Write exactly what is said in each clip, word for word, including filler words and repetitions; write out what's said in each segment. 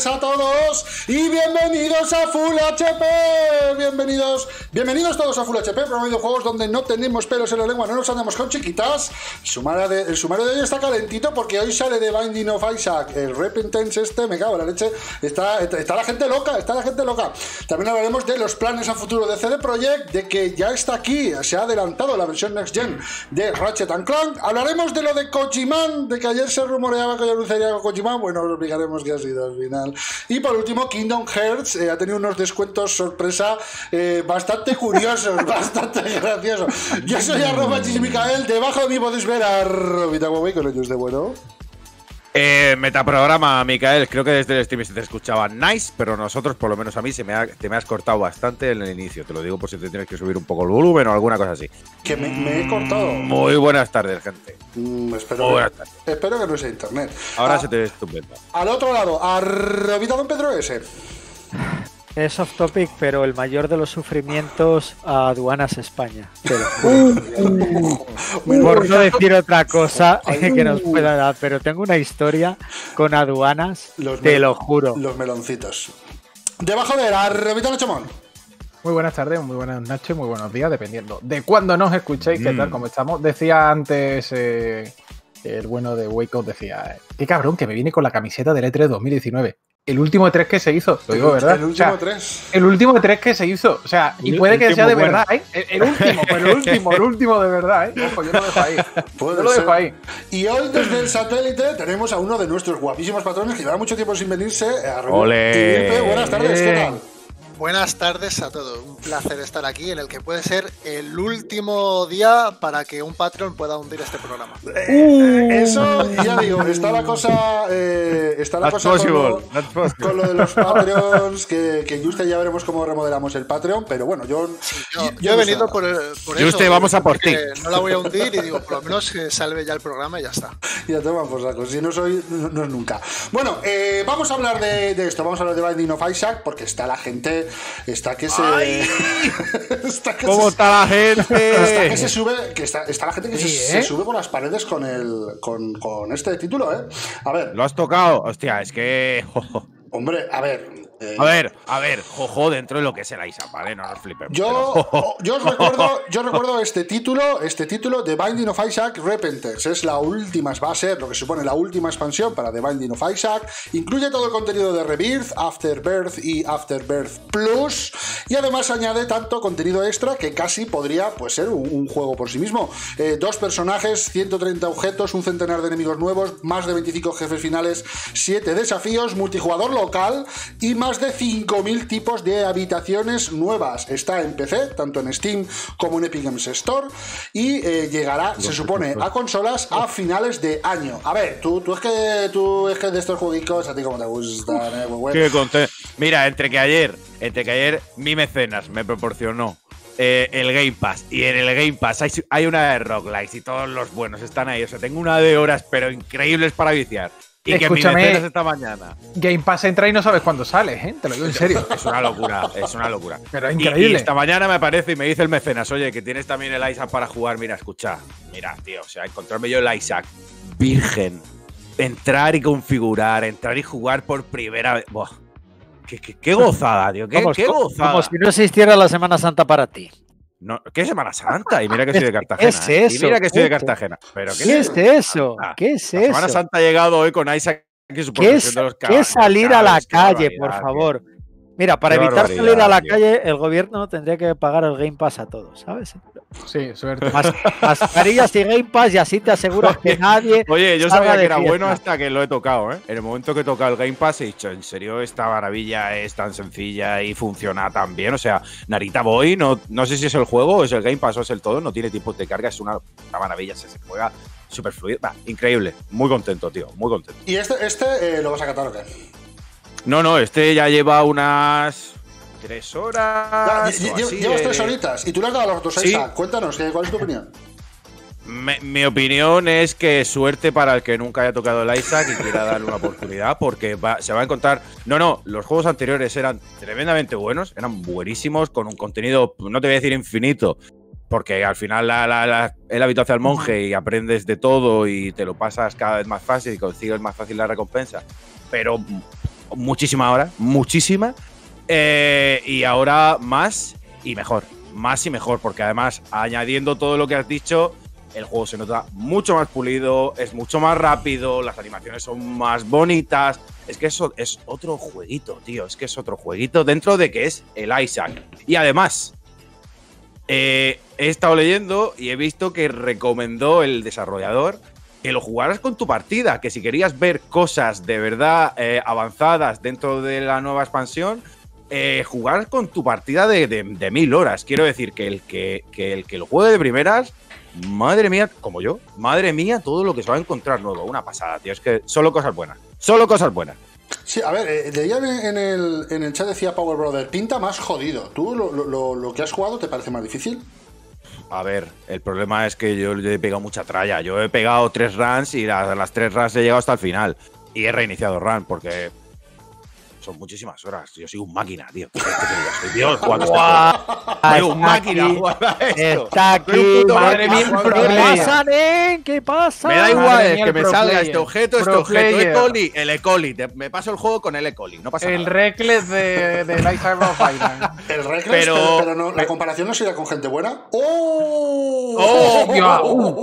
tardes a todos y bienvenidos a Full H P. Bienvenidos, bienvenidos todos a Full H P, programa de videojuegos donde no tenemos pelos en la lengua, no nos andamos con chiquitas. El sumario de, el sumario de hoy está calentito porque hoy sale de Binding of Isaac, el Repentance este, me cago en la leche. Está, está, está la gente loca, está la gente loca. También hablaremos de los planes a futuro de C D Projekt, de que ya está aquí, se ha adelantado la versión Next Gen de Ratchet and Clank. Hablaremos de lo de Kojiman, de que ayer se rumoreaba que ya anunciaría Kojiman. Bueno, os explicaremos qué ha sido al final. Y por último, Kingdom Hearts eh, ha tenido unos descuentos sorpresa eh, bastante curiosos, bastante graciosos. Yo soy arroba Chismicael, debajo de mí podéis ver a Robita Huawei con ellos de bueno. Eh, metaprograma, Micael, creo que desde el stream se te escuchaba nice, pero nosotros, por lo menos a mí, se me ha, te me has cortado bastante en el inicio. Te lo digo por si te tienes que subir un poco el volumen o alguna cosa así. Que me, me he cortado. Muy buenas tardes, gente. Mm, espero, Muy buenas que, tardes. espero que no sea internet. Ahora ah, se te ve estupendo. Al otro lado, a Robita Don Pedro S. Es off topic, pero el mayor de los sufrimientos a Aduanas España. Pero, por no decir otra cosa que nos pueda dar, pero tengo una historia con aduanas, los te lo juro. Los meloncitos. Debajo de la Robita Nachomón. Muy buenas tardes, muy buenas noches, muy buenos días, dependiendo de cuándo nos escuchéis, qué tal, cómo estamos. Decía antes eh, el bueno de Wake Up, decía, qué cabrón que me viene con la camiseta del E tres dos mil diecinueve. El último E tres que se hizo, lo digo, ¿verdad? El último o sea, tres. El último E tres que se hizo, o sea, y el, puede que sea de bueno. verdad, ¿eh? El, el último, pero el último, el último de verdad, ¿eh? Ojo, yo lo dejo ahí. Yo lo dejo ahí. Y hoy desde el satélite tenemos a uno de nuestros guapísimos patrones que lleva mucho tiempo sin venirse. A ¡Ole! Buenas tardes, ¿qué tal? Buenas tardes a todos, un placer estar aquí en el que puede ser el último día para que un Patreon pueda hundir este programa. Eh, eso, ya digo, está la cosa, eh, está la cosa con lo, con lo de los Patreons, que, que Juste ya veremos cómo remodelamos el Patreon, pero bueno, yo... Sí, yo, yo, yo he venido por, por eso. Juste, vamos a por ti. No la voy a hundir y digo, por lo menos que salve ya el programa y ya está. Ya toman por saco, si no soy, no, no es nunca. Bueno, eh, vamos a hablar de, de esto, vamos a hablar de Binding of Isaac, porque está la gente... Está que se. está que ¿Cómo se, está la gente? Está que se sube. Que está, está la gente que sí, se, ¿eh? se sube por las paredes con el. Con, con este título, ¿eh? A ver. ¿Lo has tocado? Hostia, es que. Hombre, a ver. Eh, a ver, a ver, jojo, dentro de lo que es el Isaac, ¿vale? No nos flipemos. Yo, pero... yo, os recuerdo, yo recuerdo este título, este título de Binding of Isaac Repentance. Es la última, va a ser lo que supone la última expansión para The Binding of Isaac. Incluye todo el contenido de Rebirth, Afterbirth y Afterbirth Plus. Y además añade tanto contenido extra que casi podría pues, ser un, un juego por sí mismo. Eh, dos personajes, ciento treinta objetos, un centenar de enemigos nuevos, más de veinticinco jefes finales, siete desafíos, multijugador local y más de cinco mil tipos de habitaciones nuevas. Está en P C, tanto en Steam como en Epic Games Store, y eh, llegará, se supone, a consolas a finales de año. A ver, tú, tú es que tú es que de estos jueguitos a ti como te gustan, eh, Qué contento. Mira, entre que ayer, entre que ayer mi mecenas me proporcionó Eh, el Game Pass, y en el Game Pass hay, hay una de roguelikes y todos los buenos están ahí, o sea, tengo una de horas pero increíbles para viciar. Y escúchame, que mi mecenas esta mañana. Game Pass entra y no sabes cuándo sales, ¿eh? Te lo digo en serio. Es una locura, es una locura. Pero es increíble. Y, y esta mañana me aparece y me dice el mecenas, oye, que tienes también el Isaac para jugar. Mira, escucha, mira, tío, o sea, encontrarme yo el Isaac virgen, entrar y configurar, entrar y jugar por primera vez. Buah. Qué, qué, qué gozada, tío, qué, Vamos, qué gozada. Como si no existiera la Semana Santa para ti. No, ¿qué Semana Santa? Y mira que soy de Cartagena. ¿Qué es eso? Y mira que soy de Cartagena. ¿Pero qué, ¿Qué es eso? ¿Qué es eso? La Semana Santa ha llegado hoy con Isaac y su ¿Qué es, de los ¿qué es salir a la calle, por favor? Tío. Mira, para qué evitar salir a la tío. calle, el gobierno tendría que pagar el Game Pass a todos, ¿sabes? Sí, suerte. Mas, mascarillas y Game Pass y así te aseguras que nadie. Oye, yo sabía que era fiesta. bueno hasta que lo he tocado, ¿eh? En el momento que he tocado el Game Pass he dicho, en serio, esta maravilla es tan sencilla y funciona tan bien. O sea, Narita Boy, no, no sé si es el juego, o es el Game Pass o es el todo, no tiene tiempos de carga, es una, una maravilla, se, se juega súper fluido. Bah, increíble, muy contento, tío, muy contento. ¿Y este, este eh, lo vas a catar o qué? No, no, este ya lleva unas tres horas. Ya, o así, llevas eh. tres horitas y tú le has dado a los dos a Sí. Isaac. Cuéntanos, ¿cuál es tu opinión? Me, mi opinión es que suerte para el que nunca haya tocado el Isaac y quiera darle una oportunidad, porque va, se va a encontrar. No, no, los juegos anteriores eran tremendamente buenos, eran buenísimos, con un contenido, no te voy a decir infinito, porque al final la, la, la, el hábito hacia el monje y aprendes de todo y te lo pasas cada vez más fácil y consigues más fácil la recompensa. Pero muchísima hora, muchísima. Eh, y ahora más y mejor, más y mejor, porque además, añadiendo todo lo que has dicho, el juego se nota mucho más pulido, es mucho más rápido, las animaciones son más bonitas. Es que eso es otro jueguito, tío. Es que es otro jueguito dentro de que es el Isaac. Y además, eh, he estado leyendo y he visto que recomendó el desarrollador que lo jugaras con tu partida, que si querías ver cosas de verdad eh, avanzadas dentro de la nueva expansión, eh, jugar con tu partida de, de, de mil horas. Quiero decir que el que, que el que lo juegue de primeras, madre mía, como yo, madre mía, todo lo que se va a encontrar nuevo. Una pasada, tío. Es que solo cosas buenas. Solo cosas buenas. Sí, a ver, eh, leía en el, en el chat, decía Power Brother, pinta más jodido. ¿Tú lo, lo, lo que has jugado te parece más difícil? A ver, el problema es que yo he pegado mucha tralla. Yo he pegado tres runs y las, las tres runs he llegado hasta el final. Y he reiniciado run porque son muchísimas horas. Yo soy un máquina, tío. ¿Qué te digo? Soy Dios jugando este Soy un máquina jugando a esto. Está aquí, madre mía. ¿Qué pasa, nen? ¿Qué pasa? Me da igual, Madre es mía, que el me pro salga player. este objeto, este Pro objeto. player. E. coli, el E. coli. Te- Me paso el juego con el E. coli. No pasa El nada. Reckless de, de Isaac of Island. El Reckless, Pero- pero, pero no, la comparación no sería con gente buena. ¡Oh! ¡Oh! Dios.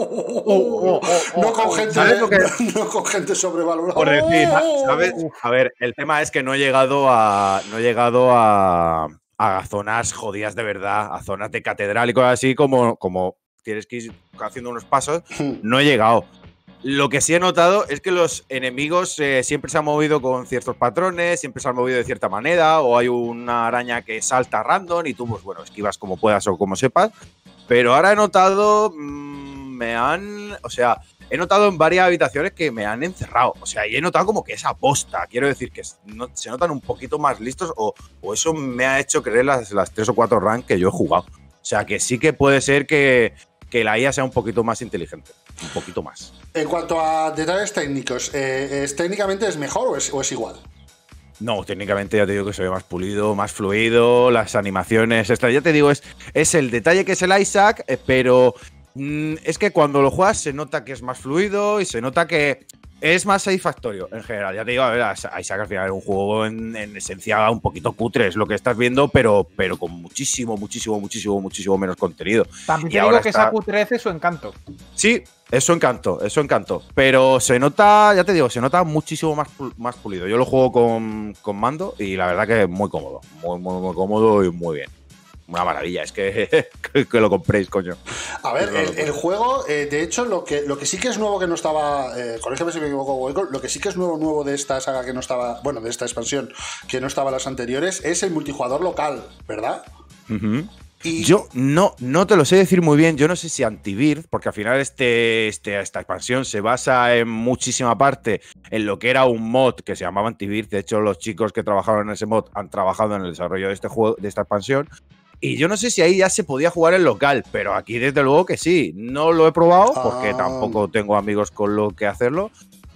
No con gente, ¿Sabes lo que- no con gente sobrevalorada. Por decir, ¡Oh! ¿sabes? A ver, el tema es que no he llegado a. No he llegado a. A zonas jodidas de verdad, a zonas de catedral y cosas así, como, como tienes que ir haciendo unos pasos. No he llegado. Lo que sí he notado es que los enemigos eh, siempre se han movido con ciertos patrones, siempre se han movido de cierta manera, o hay una araña que salta random y tú, pues bueno, esquivas como puedas o como sepas. Pero ahora he notado, mmm, me han, o sea, he notado en varias habitaciones que me han encerrado. O sea, y he notado como que es aposta. Quiero decir que no, se notan un poquito más listos o, o eso me ha hecho creer las, las tres o cuatro runs que yo he jugado. O sea, que sí que puede ser que, que la I A sea un poquito más inteligente. Un poquito más. En cuanto a detalles técnicos, eh, ¿es, ¿técnicamente es mejor o es, o es igual? No, técnicamente ya te digo que se ve más pulido, más fluido, las animaciones, esta, ya te digo, es, es el detalle que es el Isaac, eh, pero mm, es que cuando lo juegas se nota que es más fluido y se nota que es más satisfactorio en general. Ya te digo, a ver, Isaac al final es un juego en, en esencia un poquito cutre, es lo que estás viendo, pero, pero con muchísimo, muchísimo, muchísimo, muchísimo menos contenido. También Y te ahora digo que está- esa cutrece su encanto. Sí, eso encantó, eso encantó. Pero se nota, ya te digo, se nota muchísimo más, pu- más pulido. Yo lo juego con, con mando y la verdad que es muy cómodo. Muy, muy, muy cómodo y muy bien. Una maravilla, es que, que, que lo compréis, coño. A ver, el, el juego, eh, de hecho, lo que, lo que sí que es nuevo que no estaba, eh, corrígeme si me equivoco, Goico, lo que sí que es nuevo, nuevo de esta saga que no estaba, bueno, de esta expansión que no estaba en las anteriores, es el multijugador local, ¿verdad? Ujú. Y Yo no, no te lo sé decir muy bien. Yo no sé si Antivirus, porque al final este, este, esta expansión se basa en muchísima parte en lo que era un mod que se llamaba Antivirus. De hecho, los chicos que trabajaron en ese mod han trabajado en el desarrollo de este juego, de esta expansión. Y yo no sé si ahí ya se podía jugar en local, pero aquí desde luego que sí. No lo he probado porque Ah. tampoco tengo amigos con lo que hacerlo.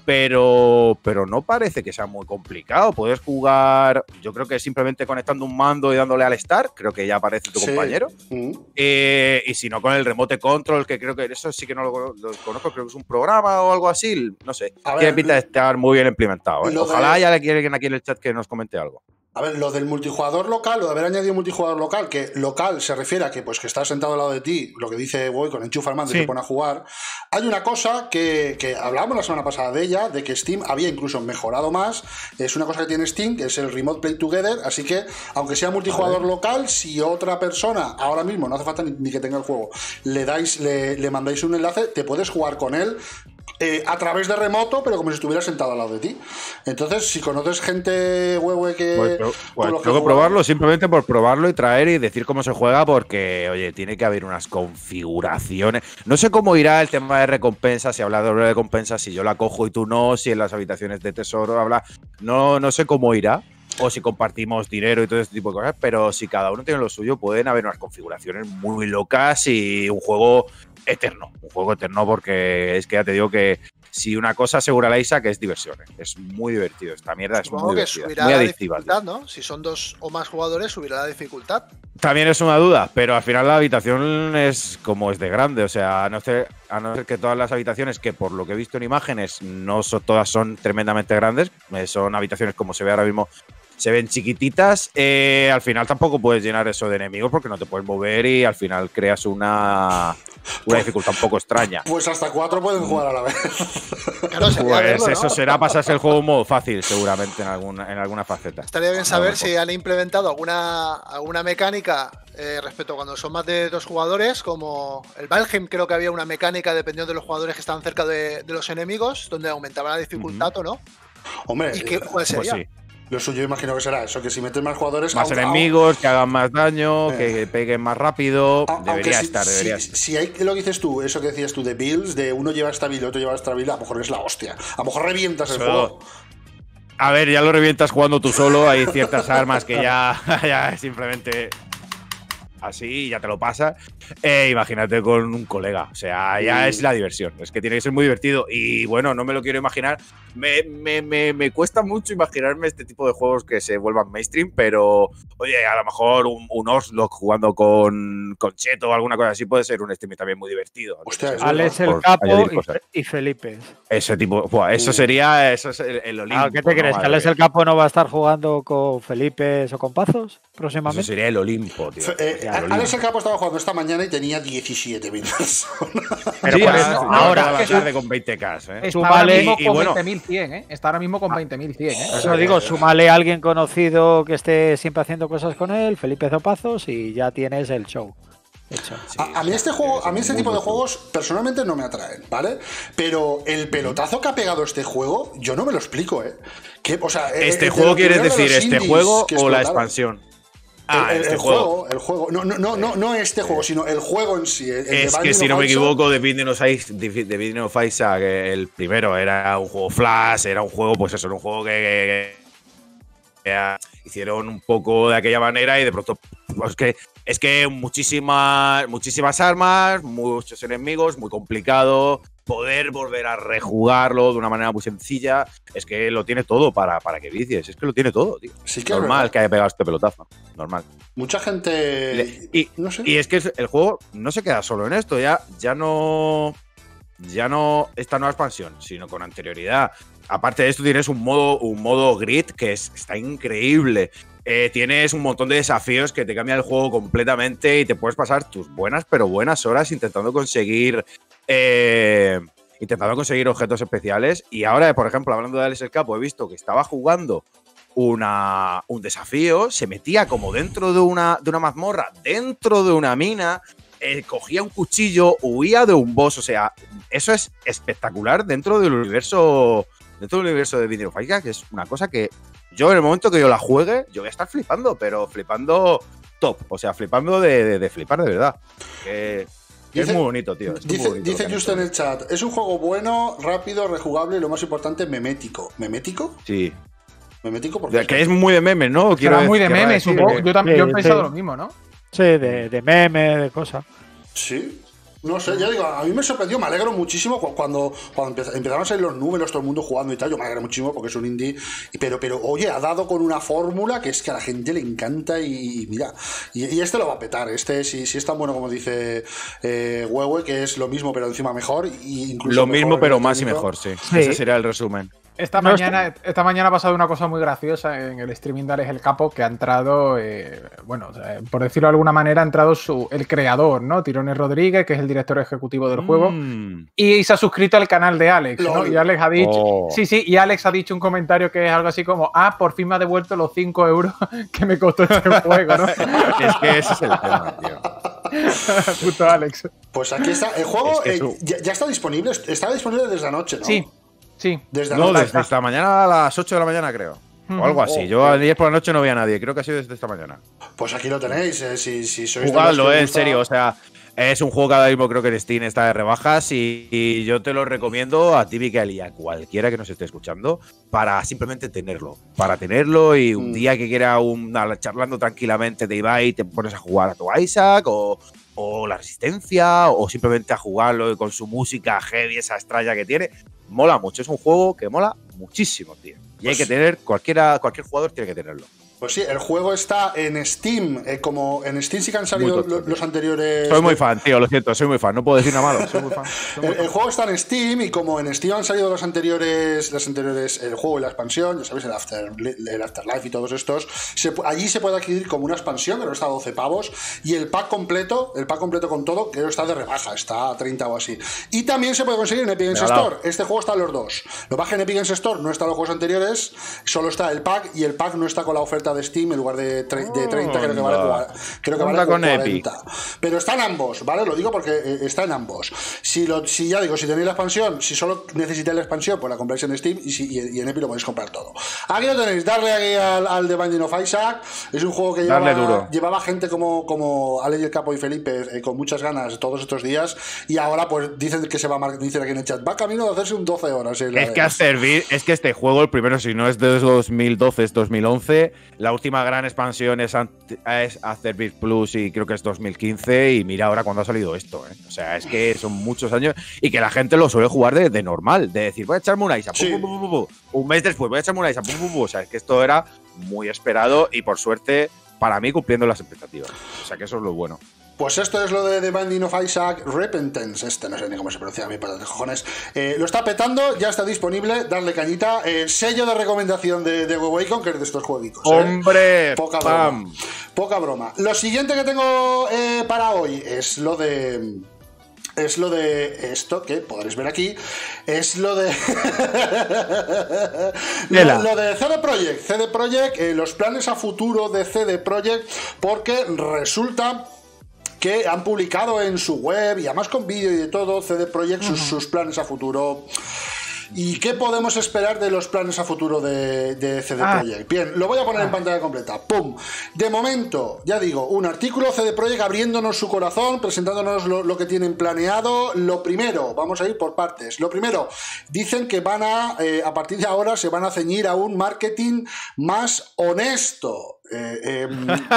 Pero, pero no parece que sea muy complicado. Puedes jugar, yo creo que simplemente conectando un mando y dándole al start, creo que ya aparece tu Sí. compañero. Mm. Eh, y si no, con el remote control, que creo que eso sí que no lo, lo conozco, creo que es un programa o algo así. No sé. A ver, Tiene pinta de estar muy bien implementado. ¿eh? lo Ojalá de- haya alguien aquí en el chat que nos comente algo. A ver, lo del multijugador local, lo de haber añadido multijugador local, que local se refiere a que pues que estás sentado al lado de ti, lo que dice Boy, con enchufa al mando y Sí. se pone a jugar. Hay una cosa que, que hablábamos la semana pasada de ella, de que Steam había incluso mejorado más. Es una cosa que tiene Steam, que es el Remote Play Together, así que, aunque sea multijugador local, si otra persona, ahora mismo, no hace falta ni, ni que tenga el juego, le dais, le, le mandáis un enlace, te puedes jugar con él. Eh, a través de remoto, pero como si estuviera sentado al lado de ti. Entonces, si conoces gente huehue que. Pues, pero- con pues los que tengo que juega- probarlo simplemente por probarlo y traer y decir cómo se juega, porque, oye, tiene que haber unas configuraciones. No sé cómo irá el tema de recompensas, si habla de recompensas, si yo la cojo y tú no, si en las habitaciones de tesoro habla. No, no sé cómo irá. O si compartimos dinero y todo este tipo de cosas, pero si cada uno tiene lo suyo, pueden haber unas configuraciones muy locas y un juego eterno. Un juego eterno, porque es que ya te digo que si una cosa asegura la Isaac es diversión. ¿eh? Es muy divertido. Esta mierda es Supongo muy que divertida. subirá Muy la adictiva. dificultad, ¿no? Si son dos o más jugadores, subirá la dificultad. También es una duda, pero al final la habitación es como es de grande. O sea, a no ser, a no ser que todas las habitaciones, que por lo que he visto en imágenes, no son, todas son tremendamente grandes, eh, son habitaciones como se ve ahora mismo, se ven chiquititas, eh, al final tampoco puedes llenar eso de enemigos porque no te puedes mover y al final creas una, una dificultad un poco extraña. Pues hasta cuatro pueden jugar a la vez. Claro, sería Pues verlo, ¿no? eso será pasarse el juego en modo fácil, seguramente, en alguna, en alguna faceta. Estaría bien saber A lo si mejor. han implementado alguna, alguna mecánica eh, respecto a cuando son más de dos jugadores, como el Valheim, creo que había una mecánica dependiendo de los jugadores que estaban cerca de, de los enemigos, donde aumentaba la dificultad o no. Hombre, ¿Y qué, cuál Pues sería? sí. lo suyo imagino que será eso, que si metes más jugadores… Más aunque- enemigos, que hagan más daño, Eh. que peguen más rápido. Aunque Debería si, estar, debería si, estar. si hay lo que dices tú, eso que decías tú de builds, de uno lleva esta build y otro lleva esta build, a lo mejor es la hostia. A lo mejor revientas el Solo- juego. A ver, ya lo revientas jugando tú solo. Hay ciertas armas que ya, ya simplemente así y ya te lo pasa. Eh, imagínate con un colega. O sea, ya Mm. es la diversión. Es que tiene que ser muy divertido. Y bueno, no me lo quiero imaginar. Me, me, me, me cuesta mucho imaginarme este tipo de juegos que se vuelvan mainstream, pero oye, a lo mejor un, un Oslock jugando con, con Cheto o alguna cosa así puede ser un stream también muy divertido. Hostia, es Alex el Por Capo añadir y, cosas. Fe- y Felipe. Ese tipo, buah, eso Uh. sería eso es el, el Olimpo. Ah, ¿qué te ¿no? crees? ¿Que Madre Alex mía. el Capo no va a estar jugando con Felipe o con Pazos Eso próximamente? sería el Olimpo, tío. Fe- eh, Ya, el Alex Olimpo. el Capo estaba jugando esta mañana y tenía diecisiete mil personas. Pero Sí, por ah, eso, sí, ahora, toda la eso- tarde con veinte K, ¿eh? Está Súmale- ahora mismo y- y con bueno. veinte mil cien, ¿eh? Está ahora mismo con veinte mil cien, ¿eh? Eso digo, súmale a alguien conocido que esté siempre haciendo cosas con él, Felipe Zopazos, y ya tienes el show hecho. Sí, A, a mí o sea, este juego, es a mí este muy tipo de buen juegos personalmente no me atraen, ¿vale? Pero el pelotazo que ha pegado este juego, yo no me lo explico, ¿eh? Que, o sea, eh, ¿Este de juego lo quieres primero de decir los este indies juego que o la explotaron. expansión? El, Ah, el- este el juego. juego, el juego. No, no, no, no, no este juego, sino el juego en sí. el- el de Es que Binding si of no me Isaac. equivoco, The Binding of Isaac, The Binding of Isaac, el primero era un juego Flash, era un juego, pues eso, era un juego que, que- que, eh, hicieron un poco de aquella manera y de pronto, pues que es que muchísimas, muchísimas armas, muchos enemigos, muy complicado. Poder volver a rejugarlo de una manera muy sencilla, es que lo tiene todo para, para que vicies, es que lo tiene todo, tío. Sí que es Normal verdad. que haya pegado este pelotazo, normal. Mucha gente. Y, no sé. y es que el juego no se queda solo en esto, ya, ya no. Ya no esta nueva expansión, sino con anterioridad. Aparte de esto, tienes un modo, un modo grid que es, está increíble. Eh, tienes un montón de desafíos que te cambian el juego completamente y te puedes pasar tus buenas, pero buenas horas intentando conseguir. Eh, intentando conseguir objetos especiales. Y ahora, por ejemplo, hablando de Alex el Capo, he visto que estaba jugando una, un desafío, se metía como dentro de una, de una mazmorra, dentro de una mina, eh, cogía un cuchillo, huía de un boss. O sea, eso es espectacular dentro del universo. Dentro del universo de Binding of Isaac, que es una cosa que yo en el momento que yo la juegue, yo voy a estar flipando, pero flipando top. O sea, flipando de, de, de flipar de verdad. Que Dice- es muy bonito, tío. es muy Dice, bonito lo dice que han Justo en hecho. el chat: es un juego bueno, rápido, rejugable y lo más importante, memético. ¿Memético? Sí. ¿Memético? Porque De- que es muy de memes, ¿no? Quiero Será muy de querrá memes, decir supongo. que- Yo también yo he Sí, pensado sí. lo mismo, ¿no? Sí, de, de meme, de cosas. Sí. No sé, ya digo, a mí me sorprendió, me alegro muchísimo cu- cuando, cuando empez- empezaron a salir los números, todo el mundo jugando y tal, yo me alegro muchísimo porque es un indie, y- pero, pero oye, ha dado con una fórmula que es que a la gente le encanta y, y mira, y, y este lo va a petar, este si, si es tan bueno como dice eh, Huehue, que es lo mismo pero encima mejor, y incluso Lo mejor mismo, en pero el más y técnico. mejor, sí. Sí. Ese sería el resumen. Esta No mañana, esta mañana ha pasado una cosa muy graciosa en el streaming de Alex el Capo, que ha entrado, eh, bueno, o sea, por decirlo de alguna manera, ha entrado su, el creador, ¿no? Tirones Rodríguez, que es el director ejecutivo del juego, Mm. y se ha suscrito al canal de Alex, ¿no? Lol. Y Alex ha dicho, Oh. sí, sí, y Alex ha dicho un comentario que es algo así como, ah, por fin me ha devuelto los cinco euros que me costó este juego, ¿no? Es que ese es el tema, tío. Puto Alex. Pues aquí está, el juego Es que eh, su- ya, ya está disponible, estaba disponible desde anoche, ¿no? Sí, sí. Desde No, anoche. desde esta mañana a las ocho de la mañana, creo. O algo así. Yo a diez por la noche no vi a nadie. Creo que ha sido desde esta mañana. Pues aquí lo tenéis, eh, si, si sois de los Jugadlo, que eh, en gusta- serio. O sea, es un juego que ahora mismo creo que en Steam está de rebajas y, y yo te lo recomiendo a ti, Miguel, y a cualquiera que nos esté escuchando para simplemente tenerlo. Para tenerlo y un Mm. día que quiera un, charlando tranquilamente de Ibai te pones a jugar a tu Isaac o, o la Resistencia o simplemente a jugarlo con su música heavy, esa extraña que tiene. mola mucho. Es un juego que mola muchísimo, tío. Y hay que tener, cualquiera, cualquier jugador tiene que tenerlo. Pues sí, el juego está en Steam, eh, como en Steam sí que han salido tocho, los, los anteriores... Soy muy fan, tío, lo siento, soy muy fan, no puedo decir nada malo, soy muy fan. Soy muy el, fan. el juego está en Steam y como en Steam han salido los anteriores, los anteriores el juego y la expansión, ya sabéis, el, After, el Afterlife y todos estos, se, allí se puede adquirir como una expansión, que no está a doce pavos, y el pack completo, el pack completo con todo, que está de rebaja, está a treinta o así. Y también se puede conseguir en Epic Games Store. Este juego está en los dos. Lo baja en Epic Games Store, no están los juegos anteriores, solo está el pack, y el pack no está con la oferta de Steam en lugar de De, tre de treinta, creo que vale, creo que vale con cuarenta. Epic. Pero están ambos, ¿vale? Lo digo porque eh, está en ambos. Si, lo, si ya digo, si tenéis la expansión, si solo necesitáis la expansión, pues la compráis en Steam y, si, y, y en Epic lo podéis comprar todo. Aquí lo tenéis, darle aquí al, al The Binding of Isaac. Es un juego que llevaba, llevaba gente como, como Ale y el Capo y Felipe eh, con muchas ganas todos estos días, y ahora pues dicen que se va a dicen aquí en el chat, va camino de hacerse un doce horas. Eh, es que a servir, es que este juego, el primero, si no es de dos mil doce, es dos mil once, la última gran expansión es, es Afterbirth Plus y creo que es dos mil quince, y mira ahora cuando ha salido esto, ¿eh? O sea, es que son muchos años y que la gente lo suele jugar de, de normal, de decir, voy a echarme una Isa, sí. pum, pum, pum, pum, pum. Un mes después voy a echarme una Isa, pum, pum, pum. O sea, es que esto era muy esperado y por suerte, para mí, cumpliendo las expectativas. O sea, que eso es lo bueno. Pues esto es lo de The Binding of Isaac Repentance. Este no sé ni cómo se pronuncia a mí, para de cojones. Eh, lo está petando, ya está disponible. Darle cañita. Eh, sello de recomendación de, de Wacom, que es de estos jueguitos. ¿eh? ¡Hombre! Poca ¡Pam! broma. Poca broma. Lo siguiente que tengo eh, para hoy es lo de. Es lo de esto que podréis ver aquí. Es lo de. lo, lo de C D Projekt. C D Projekt, eh, los planes a futuro de C D Projekt, porque resulta que han publicado en su web, y además con vídeo y de todo, C D Projekt, uh-huh. sus, sus planes a futuro. ¿Y qué podemos esperar de los planes a futuro de, de C D ah. Projekt? Bien, lo voy a poner ah. en pantalla completa. ¡Pum! De momento, ya digo, un artículo C D Projekt abriéndonos su corazón, presentándonos lo, lo que tienen planeado. Lo primero, vamos a ir por partes. Lo primero, dicen que van a, eh, a partir de ahora, se van a ceñir a un marketing más honesto. Eh, eh,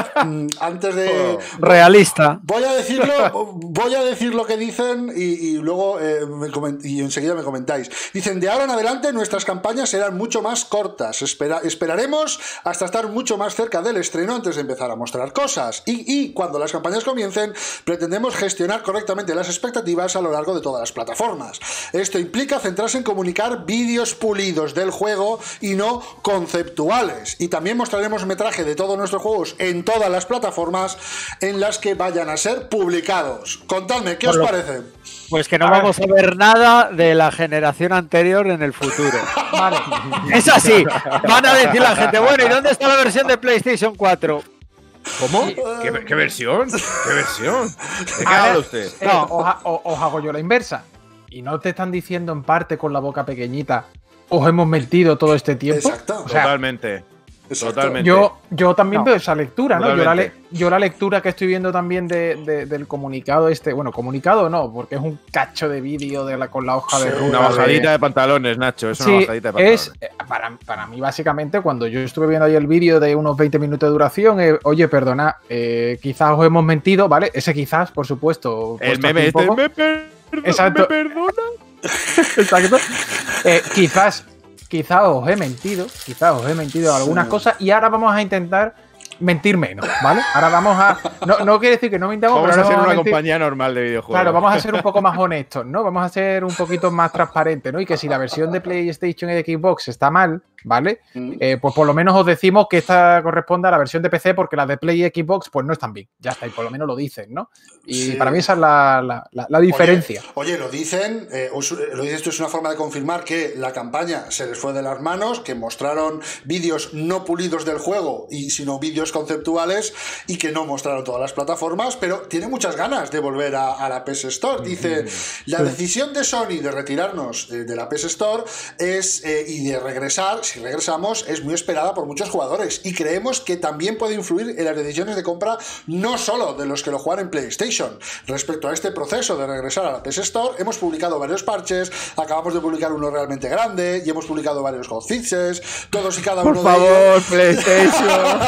antes de oh, realista, voy a decirlo voy a decir lo que dicen y, y luego eh, me coment y enseguida me comentáis. Dicen, de ahora en adelante nuestras campañas serán mucho más cortas. Espera esperaremos hasta estar mucho más cerca del estreno antes de empezar a mostrar cosas, y, y cuando las campañas comiencen pretendemos gestionar correctamente las expectativas a lo largo de todas las plataformas. Esto implica centrarse en comunicar vídeos pulidos del juego y no conceptuales, y también mostraremos metraje de todos nuestros juegos en todas las plataformas en las que vayan a ser publicados. Contadme, ¿qué os parece? Pues que no a vamos ver. a ver nada de la generación anterior en el futuro. Vale. Es así. Van a decir la gente, bueno, ¿y dónde está la versión de PlayStation cuatro? ¿Cómo? ¿Qué, ¿Qué versión? ¿Qué versión? ¿De qué habla usted? Eh, no. os, os, os hago yo la inversa. ¿Y no te están diciendo en parte con la boca pequeñita, os hemos mentido todo este tiempo? Exacto. O sea, totalmente. Exacto. Totalmente. Yo, yo también no. veo esa lectura, ¿no? Yo la, le, yo la lectura que estoy viendo también de, de, del comunicado este, bueno, comunicado no, porque es un cacho de vídeo de la, con la hoja sí, de ruta. Una bajadita de... de pantalones, Nacho, es sí, una bajadita de pantalones. Es, para, para mí, básicamente, cuando yo estuve viendo ahí el vídeo de unos veinte minutos de duración, eh, oye, perdona, eh, quizás os hemos mentido, ¿vale? Ese quizás, por supuesto. El meme este, me, per Exacto. ¿me perdona? Exacto. Eh, quizás... Quizá os he mentido, quizá os he mentido algunas sí. cosas, y ahora vamos a intentar mentir menos, ¿vale? Ahora vamos a... No, no quiere decir que no mintamos, vamos pero a ser vamos una a mentir. compañía normal de videojuegos. Claro, vamos a ser un poco más honestos, ¿no? Vamos a ser un poquito más transparentes, ¿no? Y que si la versión de PlayStation y de Xbox está mal, ¿vale? Mm. Eh, pues por lo menos os decimos que esta corresponde a la versión de P C, porque las de Play y Xbox pues no están bien. Ya está, y por lo menos lo dicen, ¿no? Y sí. para mí esa es la, la, la, la diferencia. Oye, oye, lo dicen, eh, lo dices tú, es una forma de confirmar que la campaña se les fue de las manos, que mostraron vídeos no pulidos del juego, y sino vídeos conceptuales, y que no mostraron todas las plataformas, pero tiene muchas ganas de volver a, a la P S Store. Dice, la decisión de Sony de retirarnos de, de la P S Store es, eh, y de regresar, si regresamos, es muy esperada por muchos jugadores, y creemos que también puede influir en las decisiones de compra no solo de los que lo juegan en PlayStation. Respecto a este proceso de regresar a la P S Store, hemos publicado varios parches, acabamos de publicar uno realmente grande, y hemos publicado varios hotfixes, todos y cada por uno favor, de ellos. PlayStation.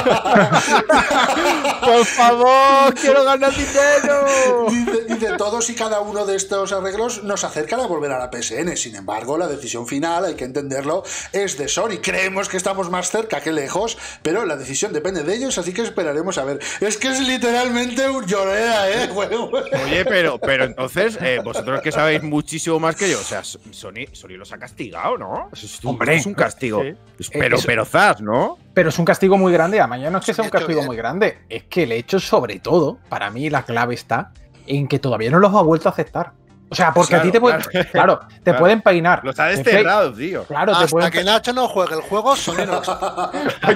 Por favor, quiero ganar dinero. Dice, dice, todos y cada uno de estos arreglos nos acercan a volver a la P S N. Sin embargo, la decisión final, hay que entenderlo, es de Sony. Creemos que estamos más cerca que lejos, pero la decisión depende de ellos, así que esperaremos a ver. Es que es literalmente un llorera, ¿eh? Oye, pero, pero entonces, eh, vosotros que sabéis muchísimo más que yo, o sea, Sony, Sony los ha castigado, ¿no? Es un, Hombre, es un castigo. sí. Pero, Eso- pero zas, ¿no? Pero es un castigo muy grande. Además, ya no es que sea un hecho castigo bien. muy grande. Es que el hecho, sobre todo, para mí la clave está en que todavía no los ha vuelto a aceptar. O sea, porque Claro, a ti te pueden. claro. Claro, te Claro. pueden peinar. Los ha Te desterrado, tío. pe- Claro, te Hasta pueden. que Nacho no juegue el juego, Sony no lo sabe.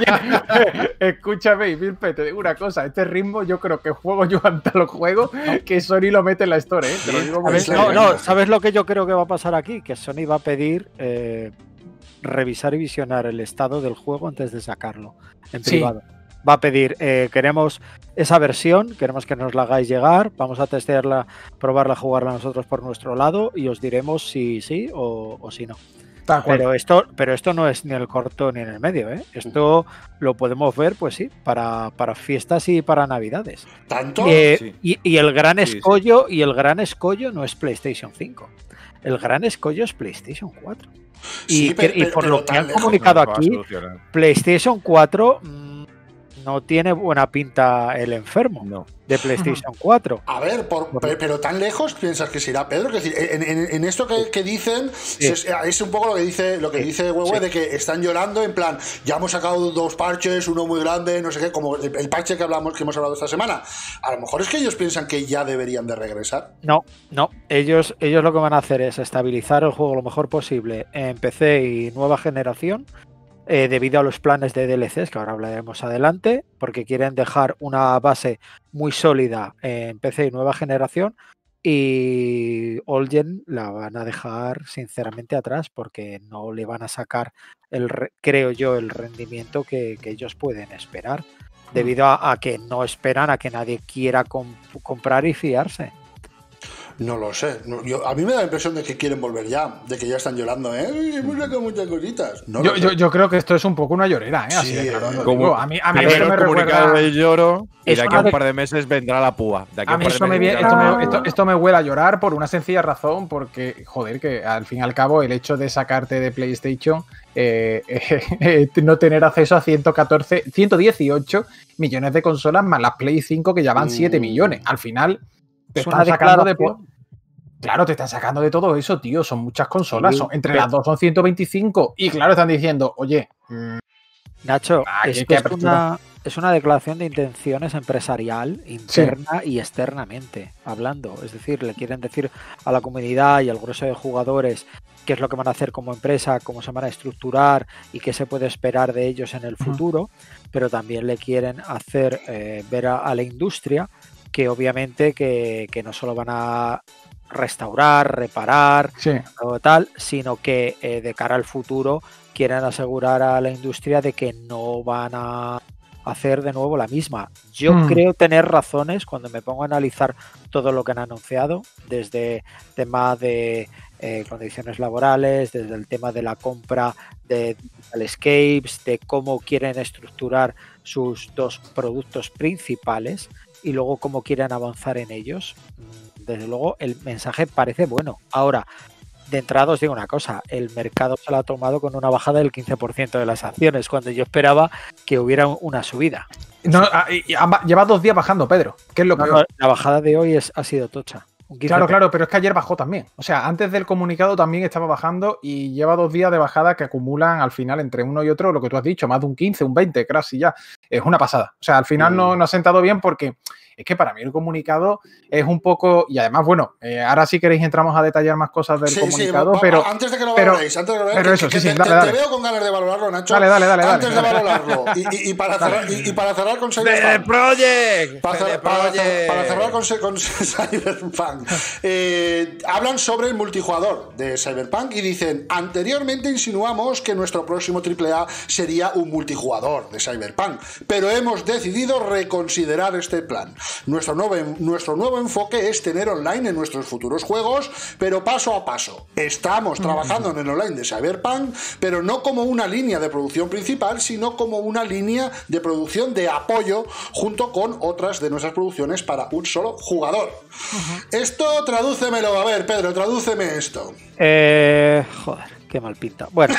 Oye, escúchame, Bilpe, te digo una cosa. Este ritmo, yo creo que juego yo ante los juegos que Sony lo mete en la historia, ¿eh? Te lo digo A muy ver, Pues no, claro. no, ¿sabes lo que yo creo que va a pasar aquí? Que Sony va a pedir eh, revisar y visionar el estado del juego antes de sacarlo en Sí. privado. Va a pedir, eh, queremos esa versión, queremos que nos la hagáis llegar, vamos a testearla, probarla, jugarla nosotros por nuestro lado y os diremos si sí o, o si no. Tal cual. Pero esto, pero esto no es ni en el corto ni en el medio, ¿eh? Esto lo podemos ver, pues sí, para, para fiestas y para navidades. ¿Tanto? Eh, Sí. y, y el gran Sí, sí. escollo, y el gran escollo no es PlayStation cinco. El gran escollo es PlayStation cuatro. Y, Sí, que- pero- y pero- por pero lo que tan han lejos comunicado No lo va a aquí, solucionar. PlayStation cuatro mm, no tiene buena pinta el enfermo No. de PlayStation cuatro. A ver, por- pero, pero tan lejos piensas que se irá Pedro. Es decir, en, en- en esto que, que dicen es, es un poco lo que dice lo que Sí. dice Huehue, Sí. de que están llorando en plan, ya hemos sacado dos parches, uno muy grande, no sé qué, como el, el parche que hablamos que hemos hablado esta semana. A lo mejor es que ellos piensan que ya deberían de regresar. No, no. Ellos, ellos lo que van a hacer es estabilizar el juego lo mejor posible en P C y nueva generación. Eh, debido a los planes de D L Cs que ahora hablaremos adelante, porque quieren dejar una base muy sólida en P C y nueva generación, y Old Gen la van a dejar sinceramente atrás porque no le van a sacar, el re- creo yo, el rendimiento que, que ellos pueden esperar, debido a, a que no esperan a que nadie quiera comp- comprar y fiarse. No lo sé. No, yo- a mí me da la impresión de que quieren volver ya, de que ya están llorando, ¿eh? Uy, hemos sacado muchas cositas. No Yo, lo sé. yo, yo creo que esto es un poco una llorera, ¿eh? Así Sí, de claro, lo como- digo. A mí, a mí Primero esto me el comunicado recuerda. del lloro y Es de aquí una a un de- par de meses vendrá la púa. De aquí A un mí par de esto me, meses vie- vendrá esto, la me, púa. esto- esto me huele a llorar por una sencilla razón, porque, joder, que al fin y al cabo el hecho de sacarte de PlayStation, eh, eh, no tener acceso a ciento catorce, ciento dieciocho millones de consolas más las Play cinco que ya van siete Mm. millones. Al final te Es una están sacando de... declaración. Claro, te están sacando de todo eso, tío. Son muchas consolas. Sí, son, entre pero- las dos son ciento veinticinco. Y claro, están diciendo, oye, mm, Nacho, Ah, es, qué- que qué es, apertura. una, es una declaración de intenciones empresarial interna y externamente hablando. Es decir, le quieren decir a la comunidad y al grueso de jugadores qué es lo que van a hacer como empresa, cómo se van a estructurar y qué se puede esperar de ellos en el futuro, pero también le quieren hacer eh, ver a, a la industria que obviamente que, que no solo van a restaurar, reparar, sí. o tal, sino que eh, de cara al futuro quieren asegurar a la industria de que no van a hacer de nuevo la misma. Yo Hmm. creo tener razones cuando me pongo a analizar todo lo que han anunciado, desde tema de eh, condiciones laborales, desde el tema de la compra de Digital Escapes, de cómo quieren estructurar sus dos productos principales y luego cómo quieren avanzar en ellos. Desde luego el mensaje parece bueno. Ahora, de entrada os digo una cosa, el mercado se lo ha tomado con una bajada del quince por ciento de las acciones, cuando yo esperaba que hubiera una subida. No, ah, y- y amba- lleva dos días bajando, Pedro. ¿Qué es lo No, peor? no, la bajada de hoy es, ha sido tocha. Un quince Claro, por ciento. claro, pero es que ayer bajó también. O sea, antes del comunicado también estaba bajando y lleva dos días de bajada que acumulan al final entre uno y otro lo que tú has dicho, más de un quince, un veinte, casi ya. Es una pasada. O sea, al final Mm. no, no ha sentado bien porque es que para mí el comunicado es un poco. Y además, bueno, eh, ahora si queréis entramos a detallar más cosas del Sí, sí, comunicado, va- pero. antes de que lo pero- valoréis, antes de que lo pero valoréis, eso, que- sí, que sí, te, dale, te- dale. te veo con ganas de valorarlo, Nacho. Dale, dale, dale, dale. Antes de valorarlo. Y, y- y para cerrar, y, y para cerrar con ¡C D Cyberpunk. Projekt! Para, ¡C D cer- para cer- Projekt! para cerrar con, con Cyberpunk. Eh, hablan sobre el multijugador de Cyberpunk y dicen: anteriormente insinuamos que nuestro próximo triple A sería un multijugador de Cyberpunk, pero hemos decidido reconsiderar este plan. Nuestro nuevo, nuestro nuevo enfoque es tener online en nuestros futuros juegos, pero paso a paso. Estamos trabajando en el online de Cyberpunk, pero no como una línea de producción principal, sino como una línea de producción de apoyo junto con otras de nuestras producciones para un solo jugador. Uh-huh. Esto tradúcemelo, a ver, Pedro, tradúceme esto. Eh, joder, qué mal pinta. Bueno,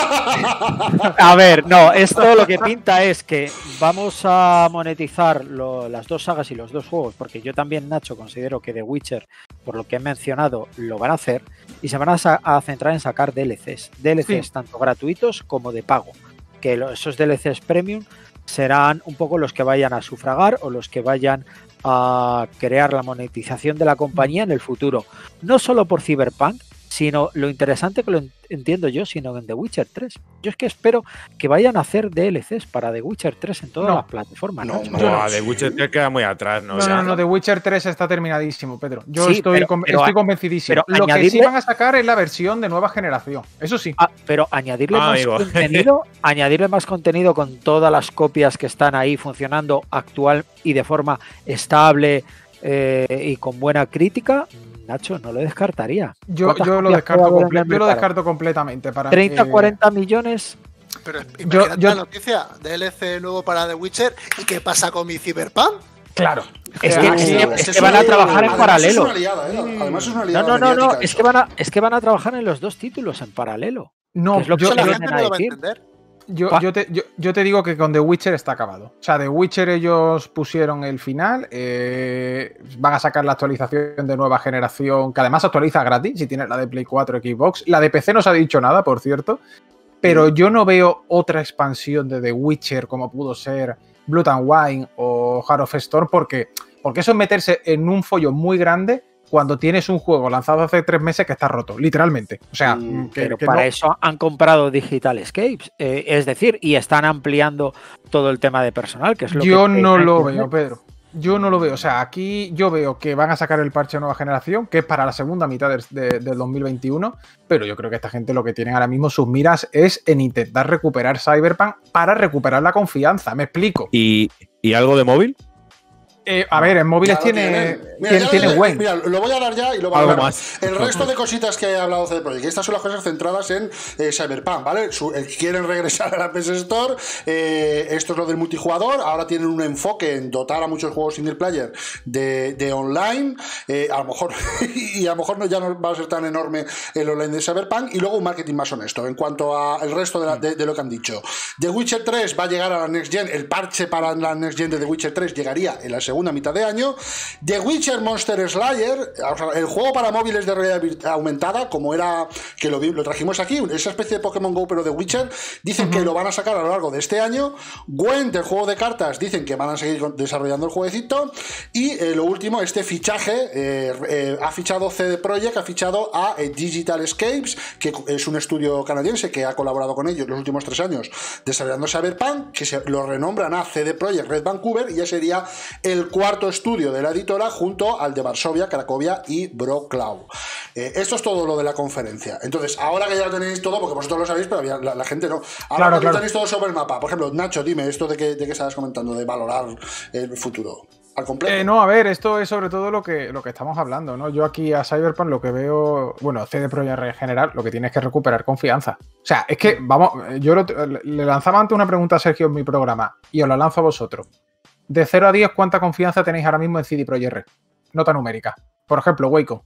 a ver, no, esto lo que pinta es que vamos a monetizar lo, las dos sagas y los dos juegos, porque yo también, Nacho, considero que The Witcher, por lo que he mencionado, lo van a hacer y se van a, a centrar en sacar D L Cs. D L Cs sí. Tanto gratuitos como de pago, que lo, esos D L Cs premium serán un poco los que vayan a sufragar o los que vayan a crear la monetización de la compañía en el futuro. No solo por Cyberpunk, sino lo interesante que lo entiendo yo, sino en The Witcher tres. Yo es que espero que vayan a hacer D L Cs para The Witcher tres en todas no, las plataformas. No, no, no, The Witcher tres queda muy atrás. No, no, no, no, The Witcher tres está terminadísimo, Pedro. Yo sí, estoy, pero, con, pero, estoy convencidísimo. Pero lo añadirle, que sí van a sacar es la versión de nueva generación. Eso sí. Ah, pero añadirle ah, más amigo. contenido, añadirle más contenido con todas las copias que están ahí funcionando actual y de forma estable eh, y con buena crítica. Nacho, no lo descartaría. Yo, yo, lo, descarto comple yo lo descarto completamente. Para treinta, cuarenta millones. Pero imagínate yo, yo, la noticia, D L C nuevo para The Witcher. ¿Y qué pasa con mi Cyberpunk? Claro. Es que, es que, es que van a trabajar en paralelo. Es liada, ¿eh? Además es una liada. No, no, no, no. Es que, van a, es que van a trabajar en los dos títulos en paralelo. No, es lo que yo, la gente no lo va a entender. Yo, yo, te, yo, yo te digo que con The Witcher está acabado. O sea, The Witcher ellos pusieron el final, eh, van a sacar la actualización de nueva generación, que además actualiza gratis, si tienes la de Play cuatro, Xbox. La de P C no se ha dicho nada, por cierto, pero yo no veo otra expansión de The Witcher como pudo ser Blood and Wine o Heart of Storm, porque, porque eso es meterse en un follón muy grande cuando tienes un juego lanzado hace tres meses que está roto, literalmente. O sea, mm, que, pero que para no... eso han comprado Digital Escapes, eh, es decir, y están ampliando todo el tema de personal, que es lo yo que... no lo veo, Pedro. Yo no lo veo. O sea, aquí yo veo que van a sacar el parche de nueva generación, que es para la segunda mitad de, de, del dos mil veintiuno, pero yo creo que esta gente lo que tienen ahora mismo sus miras es en intentar recuperar Cyberpunk para recuperar la confianza. ¿Me explico? ¿Y, y algo de móvil? Eh, a ver, en móviles tiene, mira, tiene, tiene Wayne. Mira, lo voy a dar ya y lo voy a dar más. El resto de cositas que he hablado de C D Projekt, estas son las cosas centradas en eh, Cyberpunk, ¿vale? Su, eh, quieren regresar a la P S Store, eh, esto es lo del multijugador, ahora tienen un enfoque en dotar a muchos juegos single player de, de online, eh, a lo mejor, y a lo mejor no, ya no va a ser tan enorme el online de Cyberpunk, y luego un marketing más honesto. En cuanto al resto de, la, de, de lo que han dicho, The Witcher tres va a llegar a la Next Gen, el parche para la Next Gen de The Witcher tres llegaría en la segunda mitad de año. The Witcher Monster Slayer, el juego para móviles de realidad aumentada, como era que lo, lo trajimos aquí, esa especie de Pokémon Go pero de Witcher, dicen uh-huh. que lo van a sacar a lo largo de este año. Gwent, el juego de cartas, dicen que van a seguir desarrollando el jueguecito. Y eh, lo último, este fichaje eh, eh, ha fichado C D Projekt, ha fichado a eh, Digital Escapes, que es un estudio canadiense que ha colaborado con ellos los últimos tres años desarrollando Cyberpunk, que se lo renombran a C D Projekt Red Vancouver, y ya sería el cuarto estudio de la editora junto al de Varsovia, Cracovia y Wrocław. Eh, esto es todo lo de la conferencia. Entonces, ahora que ya lo tenéis todo, porque vosotros lo sabéis, pero la, la gente no. Ahora claro, que claro. tenéis todo sobre el mapa. Por ejemplo, Nacho, dime esto de que, de que estabas comentando, de valorar el futuro. Al completo. Eh, no, a ver, esto es sobre todo lo que, lo que estamos hablando, ¿no? Yo aquí a Cyberpunk lo que veo, bueno, C D Projekt en general, lo que tiene es que recuperar confianza. O sea, es que, vamos, yo lo, le lanzaba antes una pregunta a Sergio en mi programa y os la lanzo a vosotros. De cero a diez, ¿cuánta confianza tenéis ahora mismo en C D Projekt Red? Nota numérica. Por ejemplo, Waco.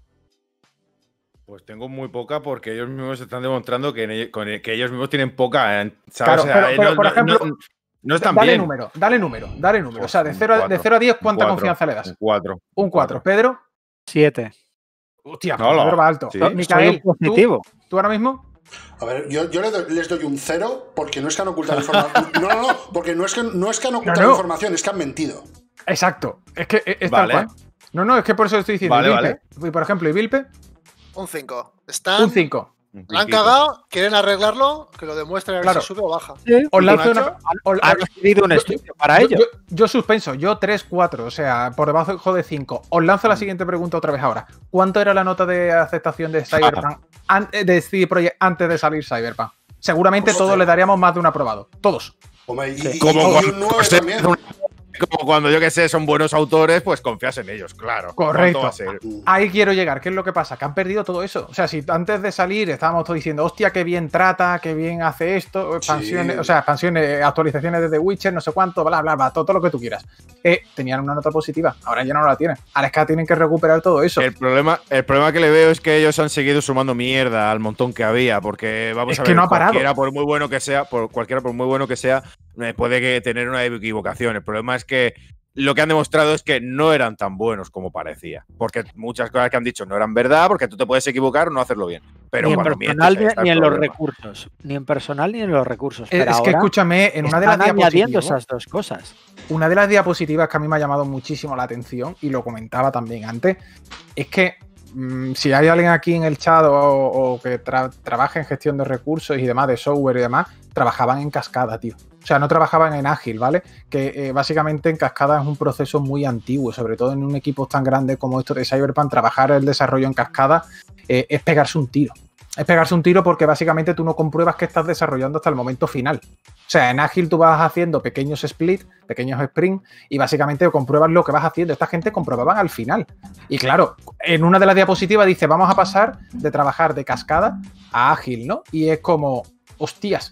Pues tengo muy poca porque ellos mismos están demostrando que, que ellos mismos tienen poca. ¿sabes? Claro, o sea, pero, pero, no, por ejemplo, no, no están dale bien. número, dale número, dale número. O sea, de cero a diez, ¿cuánta cuatro, confianza le das? Un cuatro. Un cuatro. ¿Pedro? siete. Hostia, no, Pedro va alto. Sí. Micael, positivo. ¿tú, ¿tú ahora mismo? A ver, yo, yo les, doy, les doy un cero porque no es que han ocultado información. No, no, no, porque no es que, no es que han ocultado no, no. información, es que han mentido. Exacto. Es que es vale. tal cual. No, no, es que por eso estoy diciendo. Vale, Vilpe, vale. Por ejemplo, ¿y Vilpe? Un cinco. Están... Un cinco. La han cagado, quieren arreglarlo, que lo demuestren a ver Claro. si sube o baja. Sí, Os lanzo Nacho, una. os- han recibido un yo- estudio para yo, ello. Yo, yo suspenso, yo tres cuatro, o sea, por debajo de cinco. Os lanzo la siguiente pregunta otra vez ahora. ¿Cuánto era la nota de aceptación de Cyberpunk an- de C D Projekt antes de salir Cyberpunk? Seguramente Pues, todos hostia. le daríamos más de un aprobado. Todos. Hombre, y, Sí. y- Como y cuando, un nueve se- también. como cuando yo que sé, son buenos autores, pues confías en ellos, claro. Correcto. ¿Cuánto va a ser? Ahí quiero llegar. ¿Qué es lo que pasa? Que han perdido todo eso. O sea, si antes de salir estábamos todos diciendo, hostia, qué bien trata, qué bien hace esto, expansiones, Sí. o sea, expansiones, actualizaciones de The Witcher, no sé cuánto, bla, bla, bla, todo, todo lo que tú quieras. Eh, tenían una nota positiva. Ahora ya no la tienen. Ahora es que tienen que recuperar todo eso. El problema, el problema que le veo es que ellos han seguido sumando mierda al montón que había, porque vamos Es a que ver, no ha parado. cualquiera por muy bueno que sea, por cualquiera por muy bueno que sea, eh, puede que tener una equivocación. El problema es que lo que han demostrado es que no eran tan buenos como parecía, porque muchas cosas que han dicho no eran verdad, porque tú te puedes equivocar o no hacerlo bien. Pero Ni en cuando personal mientes, ni, ahí está el ni en los problema. recursos. Ni en personal ni en los recursos. es Pero es que ahora escúchame, en una de las están añadiendo diapositivas. esas dos cosas. Una de las diapositivas que a mí me ha llamado muchísimo la atención, y lo comentaba también antes, es que mmm, si hay alguien aquí en el chat o, o que tra trabaja en gestión de recursos y demás, de software y demás, trabajaban en cascada, tío. O sea, no trabajaban en ágil, ¿vale? Que eh, básicamente en cascada es un proceso muy antiguo, sobre todo en un equipo tan grande como esto de Cyberpunk, trabajar el desarrollo en cascada eh, es pegarse un tiro. Es pegarse un tiro porque básicamente tú no compruebas que estás desarrollando hasta el momento final. O sea, en ágil tú vas haciendo pequeños splits, pequeños sprints, y básicamente compruebas lo que vas haciendo. Esta gente comprobaban al final. Y claro, en una de las diapositivas dice, vamos a pasar de trabajar de cascada a ágil, ¿no? Y es como, hostias,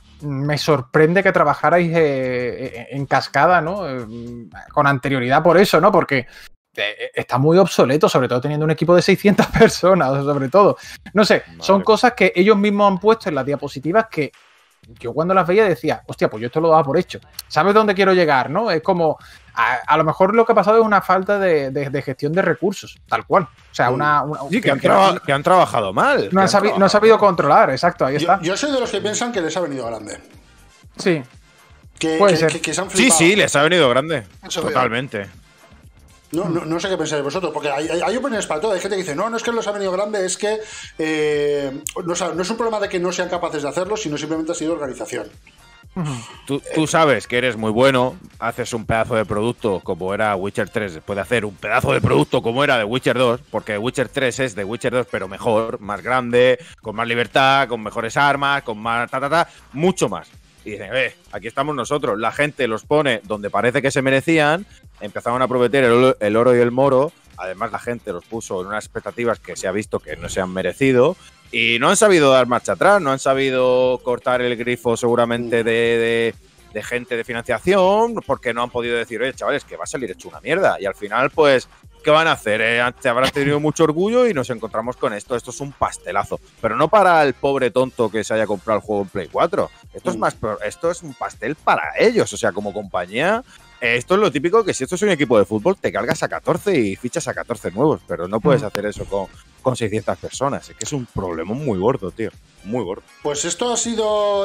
me sorprende que trabajarais eh, en cascada, ¿no? Eh, con anterioridad por eso, ¿no? Porque eh, está muy obsoleto, sobre todo teniendo un equipo de seiscientas personas, sobre todo. No sé, Vale. son cosas que ellos mismos han puesto en las diapositivas que yo cuando las veía decía, hostia, pues yo esto lo daba por hecho. ¿Sabes dónde quiero llegar, no? Es como, a, a lo mejor lo que ha pasado es una falta de, de, de gestión de recursos, tal cual. O sea, una... una Sí, que han, traba- que han trabajado mal. no, han sabi- no han sabido controlar, exacto, ahí Yo, está. yo soy de los que piensan que les ha venido grande. Sí. Que, Puede que- ser. que- que se han Sí, flipado. sí, les ha venido grande. Eso veo. Totalmente. No, no, no sé qué pensáis vosotros, porque hay, hay, hay opiniones para todo. Hay gente que dice, no, no es que les ha venido grande, es que eh, no, o sea, no es un problema de que no sean capaces de hacerlo, sino simplemente ha sido organización. Tú, tú sabes que eres muy bueno, haces un pedazo de producto como era Witcher tres, después de hacer un pedazo de producto como era de Witcher dos, porque Witcher tres es de Witcher dos, pero mejor, más grande, con más libertad, con mejores armas, con más ta ta ta, mucho más. Y dicen, eh, aquí estamos nosotros, la gente los pone donde parece que se merecían, empezaron a prometer el, el oro y el moro, además la gente los puso en unas expectativas que se ha visto que no se han merecido, y no han sabido dar marcha atrás, no han sabido cortar el grifo seguramente de, de, de gente de financiación, porque no han podido decir, oye, chavales, que va a salir hecho una mierda. Y al final, pues, ¿qué van a hacer? Eh, habrán tenido mucho orgullo y nos encontramos con esto. Esto es un pastelazo. Pero no para el pobre tonto que se haya comprado el juego en Play cuatro. Esto es más, esto es un pastel para ellos. O sea, como compañía, eh, esto es lo típico que si esto es un equipo de fútbol, te cargas a catorce y fichas a catorce nuevos. Pero no puedes hacer eso con, con seiscientas personas. Es que es un problema muy gordo, tío. Muy gordo. Pues esto ha sido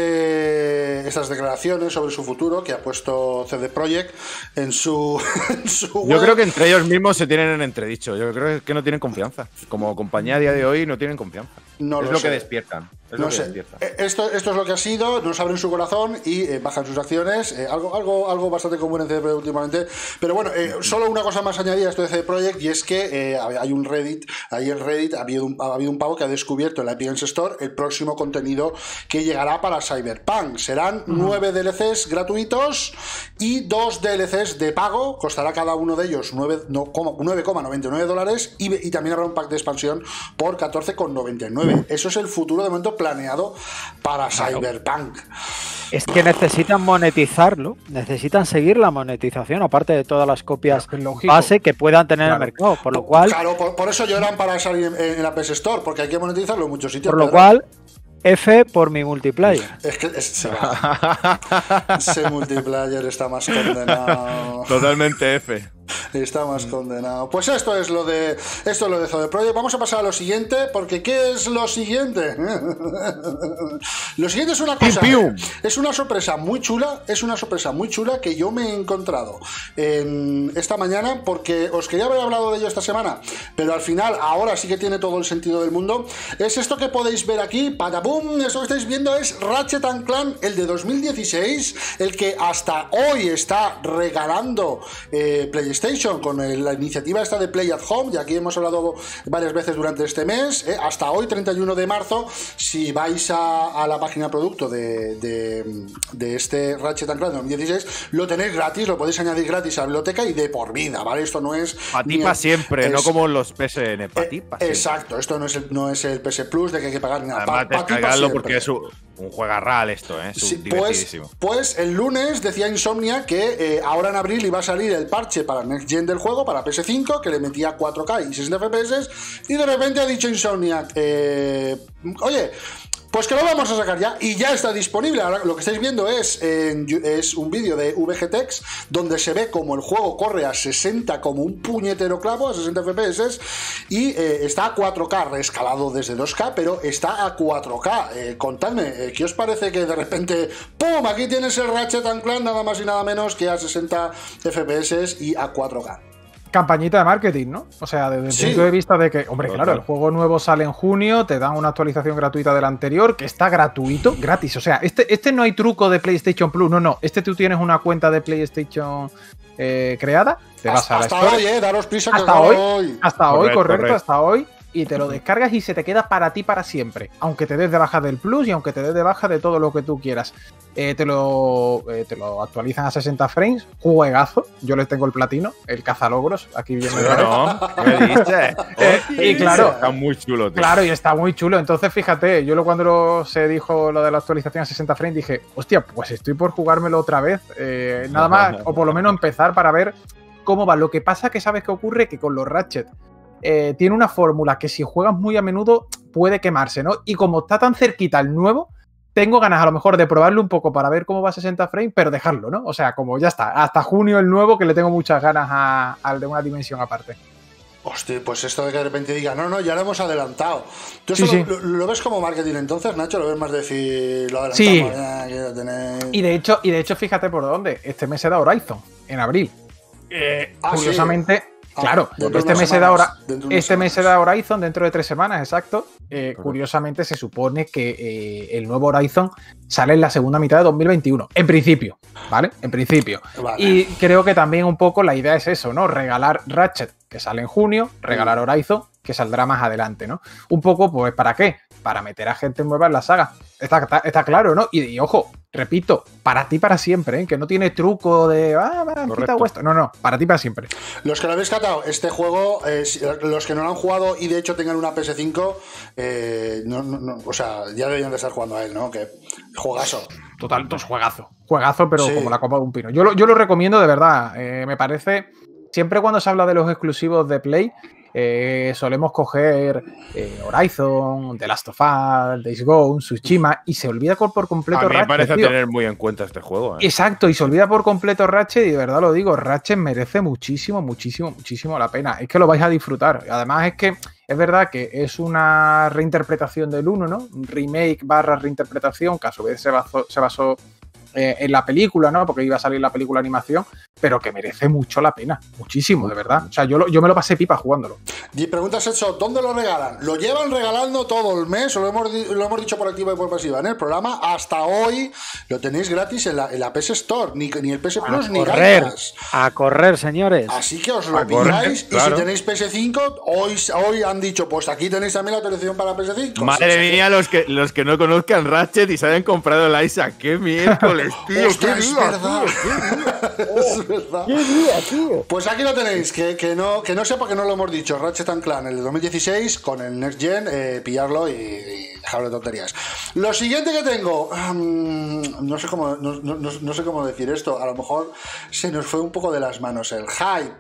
este, estas declaraciones sobre su futuro que ha puesto C D Projekt en su, en su Yo web. creo que entre ellos mismos se tienen en entredicho. Yo creo que no tienen confianza. Como compañía a día de hoy no tienen confianza. No es lo lo, sé. que despiertan. Es No lo que sé. despiertan. Eh, Esto, esto es lo que ha sido, nos abren su corazón y eh, bajan sus acciones. Eh, algo, algo, algo bastante común en C D Projekt últimamente. Pero bueno, eh, solo una cosa más añadida a esto de C D Projekt, y es que eh, hay un Reddit, ahí en Reddit ha habido, un, ha habido un pavo que ha descubierto en la Epic Games Store el próximo contenido que llegará para Cyberpunk. Serán nueve D L Cs gratuitos y dos D L Cs de pago. Costará cada uno de ellos nueve coma noventa y nueve dólares y, y también habrá un pack de expansión por catorce coma noventa y nueve. Eso es el futuro de momento planeado para Cyberpunk. Es que necesitan monetizarlo, necesitan seguir la monetización, aparte de todas las copias Claro, es lógico. base que puedan tener en Claro. el mercado. Por lo cual, Claro, por, por eso lloran para salir en, en la P S Store, porque hay que monetizarlo en muchos sitios. por lo Pedro. cual, F por mi multiplayer. Es que es- se va. Ese multiplayer está más condenado. Totalmente F. Está más mm. condenado. Pues esto es lo de esto es lo de CD Projekt. Vamos a pasar a lo siguiente, porque ¿qué es lo siguiente? Lo siguiente es una cosa, ¿eh? Es una sorpresa muy chula, es una sorpresa muy chula que yo me he encontrado en esta mañana, porque os quería haber hablado de ello esta semana, pero al final ahora sí que tiene todo el sentido del mundo. Es esto que podéis ver aquí, ¡patapum! Esto que estáis viendo es Ratchet and Clank, el de dos mil dieciséis, el que hasta hoy está regalando eh, PlayStation con el, la iniciativa esta de Play at Home, y aquí hemos hablado varias veces durante este mes, eh, hasta hoy, treinta y uno de marzo, si vais a, a la página producto de, de, de este Ratchet and Clank dos mil dieciséis, lo tenéis gratis, lo podéis añadir gratis a la biblioteca y de por vida, ¿vale? Esto no es... Pa' ti pa' siempre, es, no como los P S N, pa' ti pa' siempre. Exacto, esto no es el, no es el P S Plus de que hay que pagar nada. Además, pa, pa descargarlo porque es un, un juegarral esto, ¿eh? Es sí, divertidísimo. Pues, pues el lunes decía Insomnia que eh, ahora en abril iba a salir el parche para Next Gen del juego, para P S cinco, que le metía cuatro K y sesenta F P S, y de repente ha dicho Insomnia, eh, oye, pues que lo vamos a sacar ya, y ya está disponible. Ahora lo que estáis viendo es, eh, es un vídeo de V G Tex donde se ve como el juego corre a sesenta como un puñetero clavo, a sesenta F P S, y eh, está a cuatro K, reescalado desde dos K, pero está a cuatro K. Eh, contadme, eh, ¿qué os parece que de repente, ¡pum!, aquí tienes el Ratchet and Clank nada más y nada menos que a sesenta F P S y a cuatro K? Campañita de marketing, ¿no? O sea, desde el sí. punto de vista de que, hombre, claro, el juego nuevo sale en junio, te dan una actualización gratuita del anterior, que está gratuito, gratis. O sea, este, este no hay truco de PlayStation Plus, no, no. Este tú tienes una cuenta de PlayStation eh, creada, te vas hasta, a la hasta Store. hoy, eh, daros prisa hasta que hoy, hoy. Hasta correcto, hoy, correcto, correcto, hasta hoy. Y te lo descargas y se te queda para ti para siempre. Aunque te des de baja del Plus y aunque te des de baja de todo lo que tú quieras. Eh, te, lo, eh, te lo actualizan a sesenta frames. Juegazo. Yo les tengo el platino, el cazalogros. Aquí viene. No, ¿qué dices? eh, y claro. Está muy chulo, tío. Claro, y está muy chulo. Entonces, fíjate, yo cuando lo, se dijo lo de la actualización a sesenta frames dije, hostia, pues estoy por jugármelo otra vez. Eh, nada más, o por lo menos empezar para ver cómo va. Lo que pasa que sabes qué ocurre, que con los Ratchet Eh, tiene una fórmula que si juegas muy a menudo puede quemarse, ¿no? Y como está tan cerquita el nuevo, tengo ganas a lo mejor de probarlo un poco para ver cómo va a sesenta frames, pero dejarlo, ¿no? O sea, como ya está, hasta junio el nuevo, que le tengo muchas ganas al de una dimensión aparte. Hostia, pues esto de que de repente diga, no, no, ya lo hemos adelantado. ¿Tú eso sí, lo, sí. Lo, lo ves como marketing entonces, Nacho? ¿Lo ves más decir, lo adelantamos? Sí. Ya, ya tenéis... Y de hecho, y de hecho, fíjate por dónde. Este mes se da Horizon, en abril. Eh, ah, curiosamente... Sí. Claro, ah, este, mes se, da hora, este mes se da Horizon dentro de tres semanas, exacto. Eh, curiosamente se supone que eh, el nuevo Horizon sale en la segunda mitad de dos mil veintiuno, en principio, ¿vale? En principio. Vale. Y creo que también un poco la idea es eso, ¿no? Regalar Ratchet, que sale en junio, regalar Horizon, que saldrá más adelante, ¿no? Un poco, pues, ¿para qué? Para meter a gente nueva en la saga. Está, está, está claro, ¿no? Y, y ojo, repito, para ti para siempre, ¿eh? Que no tiene truco de, ah, me han quitado esto. No, no, para ti para siempre. Los que lo habéis catado, este juego, eh, los que no lo han jugado y de hecho tengan una P S cinco, eh, no, no, no, o sea, ya deberían de estar jugando a él, ¿no? Que juegazo. Total, pues juegazo. Juegazo, pero sí. Como la copa de un pino. Yo lo, yo lo recomiendo de verdad. Eh, me parece, siempre cuando se habla de los exclusivos de Play, Eh, solemos coger eh, Horizon, The Last of Us, Days Gone, Tsushima, y se olvida por, por completo Ratchet. A mí me Ratchet, parece tío. tener muy en cuenta este juego. ¿eh? Exacto, y se olvida por completo Ratchet, y de verdad lo digo, Ratchet merece muchísimo, muchísimo, muchísimo la pena. Es que lo vais a disfrutar. Además es que es verdad que es una reinterpretación del uno, ¿no? Un remake barra reinterpretación, que a su vez se basó, se basó eh, en la película, ¿no? Porque iba a salir la película animación, pero que merece mucho la pena, muchísimo, de verdad. O sea, yo, lo, yo me lo pasé pipa jugándolo. Y preguntas hecho, ¿dónde lo regalan? Lo llevan regalando todo el mes, o lo hemos, lo hemos dicho por activa y por pasiva en el programa, hasta hoy lo tenéis gratis en la, en la P S Store, ni, ni el P S Plus, a ni correr, ganas. A correr, señores. Así que os lo a pilláis, correr, claro. Y si tenéis P S cinco, hoy, hoy han dicho, pues aquí tenéis también la autorización para P S cinco. Madre sí, mía, sí. los que, los que no conozcan Ratchet y se hayan comprado el Isaac. ¡Qué miércoles, tío! Hostia, ¡Qué es día, verdad. tío! Es verdad. ¡Qué día, tío! Pues aquí lo tenéis, que, que, no, que no sepa que no lo hemos dicho. Ratchet and Clank, el de dos mil dieciséis, con el Next Gen, eh, pillarlo y, y dejarlo de tonterías. Lo siguiente que tengo, um, no, sé cómo, no, no, no sé cómo decir esto, a lo mejor se nos fue un poco de las manos el hype.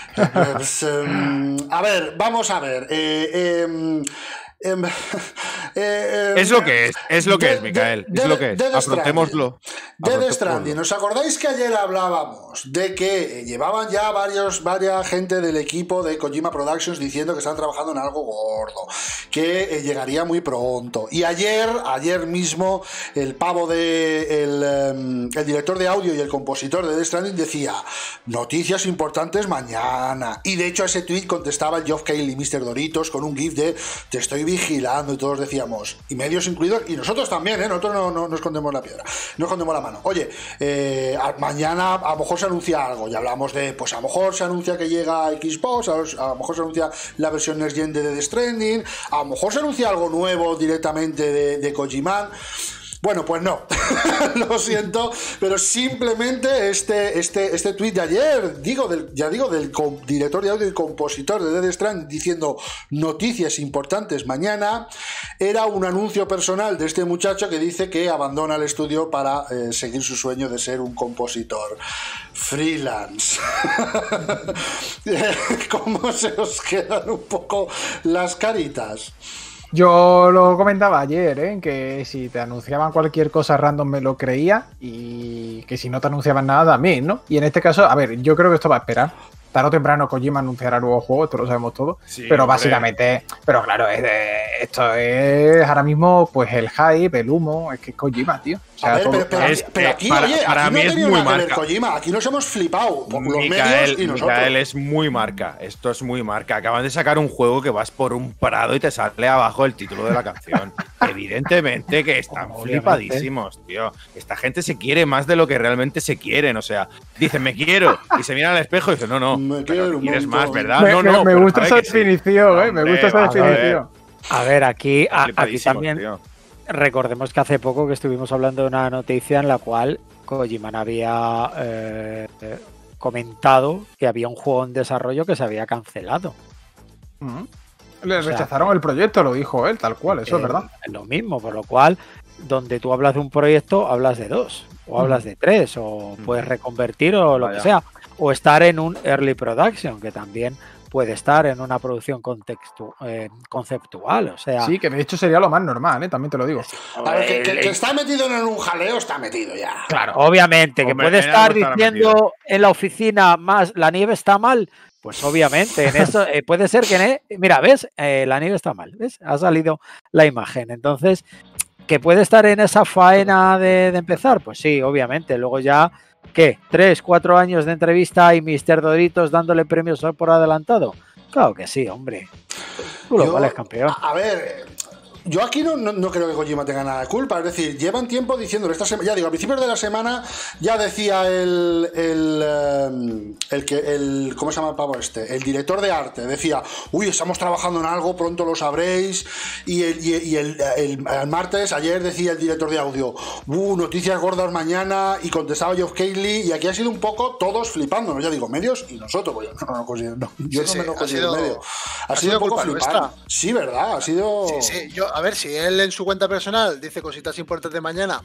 Pues, um, a ver, vamos a ver. Eh, eh, Eh, es lo que es, es lo que de, es, Micael. De, es lo que es. Death Afrontémoslo. Death Stranding. ¿Os acordáis que ayer hablábamos de que llevaban ya varios, varias gente del equipo de Kojima Productions diciendo que están trabajando en algo gordo, que eh, llegaría muy pronto? Y ayer, ayer mismo, el pavo de el, um, el director de audio y el compositor de Death Stranding decía: noticias importantes mañana. Y de hecho a ese tweet contestaba el Geoff Keighley, mister Doritos, con un gif de te estoy vigilando, y todos decíamos, y medios incluidos, y nosotros también, ¿eh? Nosotros no, no, no escondemos la piedra, no escondemos la mano. Oye, eh, a, mañana a lo mejor se anuncia algo, ya hablamos de, pues a lo mejor se anuncia que llega a Xbox, a, a lo mejor se anuncia la versión Next Gen de Death Stranding, a lo mejor se anuncia algo nuevo directamente de, de Kojima. Bueno, pues no, lo siento, pero simplemente este, este, este tweet de ayer, digo del, ya digo, del director de audio y compositor de Death Stranding diciendo noticias importantes mañana, era un anuncio personal de este muchacho que dice que abandona el estudio para eh, seguir su sueño de ser un compositor freelance. ¿Cómo se os quedan un poco las caritas? Yo lo comentaba ayer, ¿eh? Que si te anunciaban cualquier cosa random me lo creía y que si no te anunciaban nada también, ¿no? Y en este caso, a ver, yo creo que esto va a esperar. Tarde o temprano Kojima anunciará nuevos juegos, esto lo sabemos todos. Sí, pero hombre, básicamente, pero claro, es de, esto es ahora mismo pues el hype, el humo, es que es Kojima, tío. O sea, a ver, todo, pero, pero, es, pero aquí, para, oye, para aquí mí no ha es tenido muy nada que ver marca. Kojima, aquí nos hemos flipado por los Micael, medios y nosotros. Micael es muy marca, esto es muy marca. Acaban de sacar un juego que vas por un prado y te sale abajo el título de la canción. Evidentemente que están flipadísimos, tío. Esta gente se quiere más de lo que realmente se quieren, o sea, dicen me quiero y se miran al espejo y dicen no, no, me pero quieres más, ¿verdad? Me, no, me, no, me gusta esa definición, sí. eh, me Hombre, gusta esa definición. A ver, aquí, a, aquí también tío. Recordemos que hace poco que estuvimos hablando de una noticia en la cual Kojima había eh, comentado que había un juego en desarrollo que se había cancelado. Uh-huh. Le rechazaron o sea, el proyecto, lo dijo él, tal cual, eso eh, es verdad. Es lo mismo, por lo cual, donde tú hablas de un proyecto, hablas de dos, o uh-huh. hablas de tres, o uh-huh. puedes reconvertir o lo Vaya. que sea, o estar en un early production, que también puede estar en una producción contextu eh, conceptual, o sea... Sí, que de hecho sería lo más normal, ¿eh? También te lo digo. A ver, que, que, que está metido en un jaleo, está metido ya. Claro, obviamente, Hombre, que puede estar diciendo metido. en la oficina más, la nieve está mal, pues obviamente, en eso eh, puede ser que... Ne Mira, ¿ves? Eh, la nieve está mal, ¿ves? Ha salido la imagen, entonces, ¿que puede estar en esa faena de, de empezar? Pues sí, obviamente, luego ya... ¿Qué? ¿Tres, cuatro años de entrevista y mister Doritos dándole premios por adelantado? Claro que sí, hombre. Tú lo vales, campeón. A ver, yo aquí no, no, no creo que Kojima tenga nada de culpa. Es decir, llevan tiempo diciéndolo. Esta semana, ya digo, a principios de la semana ya decía el, el, el que, el, ¿cómo se llama el pavo este? El director de arte. Decía, uy, estamos trabajando en algo, pronto lo sabréis. Y el, y, y el, el, el martes, ayer decía el director de audio, uh, noticias gordas mañana. Y contestaba Geoff Keighley. Y aquí ha sido un poco todos flipándonos. Ya digo, medios y nosotros. Pues yo no, no, considero, no, yo sí, no me lo considero medio. Ha, ha sido, sido un poco flipar. Sí, ¿verdad? Ha sido. Sí, sí, yo. A ver, si él en su cuenta personal dice cositas importantes de mañana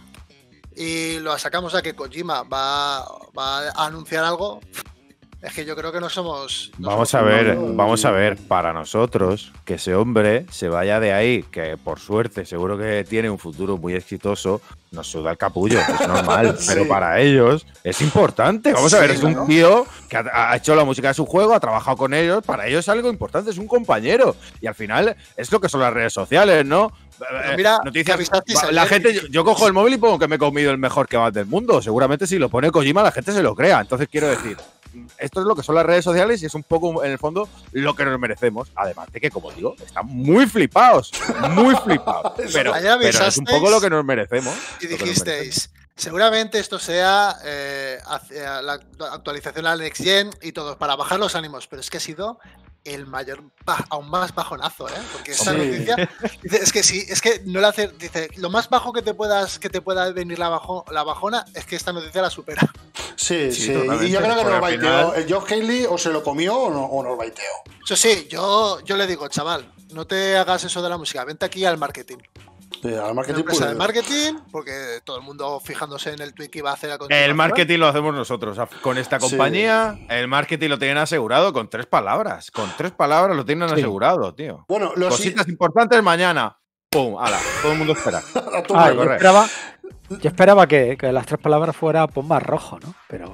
y lo sacamos a que Kojima va, va a anunciar algo, es que yo creo que no somos... No vamos somos a ver, no, vamos a ver, para nosotros, que ese hombre se vaya de ahí, que por suerte seguro que tiene un futuro muy exitoso, nos suda el capullo, es normal, sí. Pero para ellos es importante. Vamos sí, a ver, es un ¿no? tío que ha, ha hecho la música de su juego, ha trabajado con ellos, para ellos es algo importante, es un compañero. Y al final es lo que son las redes sociales, ¿no? Pero mira, noticias. La gente, yo, yo cojo el móvil y pongo que me he comido el mejor kebab del mundo. Seguramente si lo pone Kojima la gente se lo crea. Entonces quiero decir, esto es lo que son las redes sociales y es un poco, en el fondo, lo que nos merecemos. Además de que, como digo, están muy flipados, muy flipados. Pero, pero es un poco lo que nos merecemos. Y dijisteis, seguramente esto sea eh, la actualización al Next Gen y todo, para bajar los ánimos. Pero es que ha sido el mayor, aún más bajonazo, ¿eh? Porque esta sí. noticia dice, es que sí, es que no la hace, dice, lo más bajo que te puedas, que te pueda venir la, bajo, la bajona es que esta noticia la supera. Sí, sí, sí. Y yo creo que nos baiteó. El Geoff Keighley o se lo comió o, no, o nos baiteó. Eso sí, yo, yo le digo, chaval, no te hagas eso de la música, vente aquí al marketing. Sí, al marketing, empresa de marketing, porque todo el mundo fijándose en el tweet que iba a hacer a continuación. El marketing lo hacemos nosotros. Con esta compañía, sí. El marketing lo tienen asegurado con tres palabras. Con tres palabras lo tienen sí. asegurado, tío. Bueno, los cositas sí. importantes mañana. ¡Pum! ¡Hala! Todo el mundo espera. Ah, yo esperaba, yo esperaba que, que las tres palabras fuera pon más rojo, ¿no? Pero.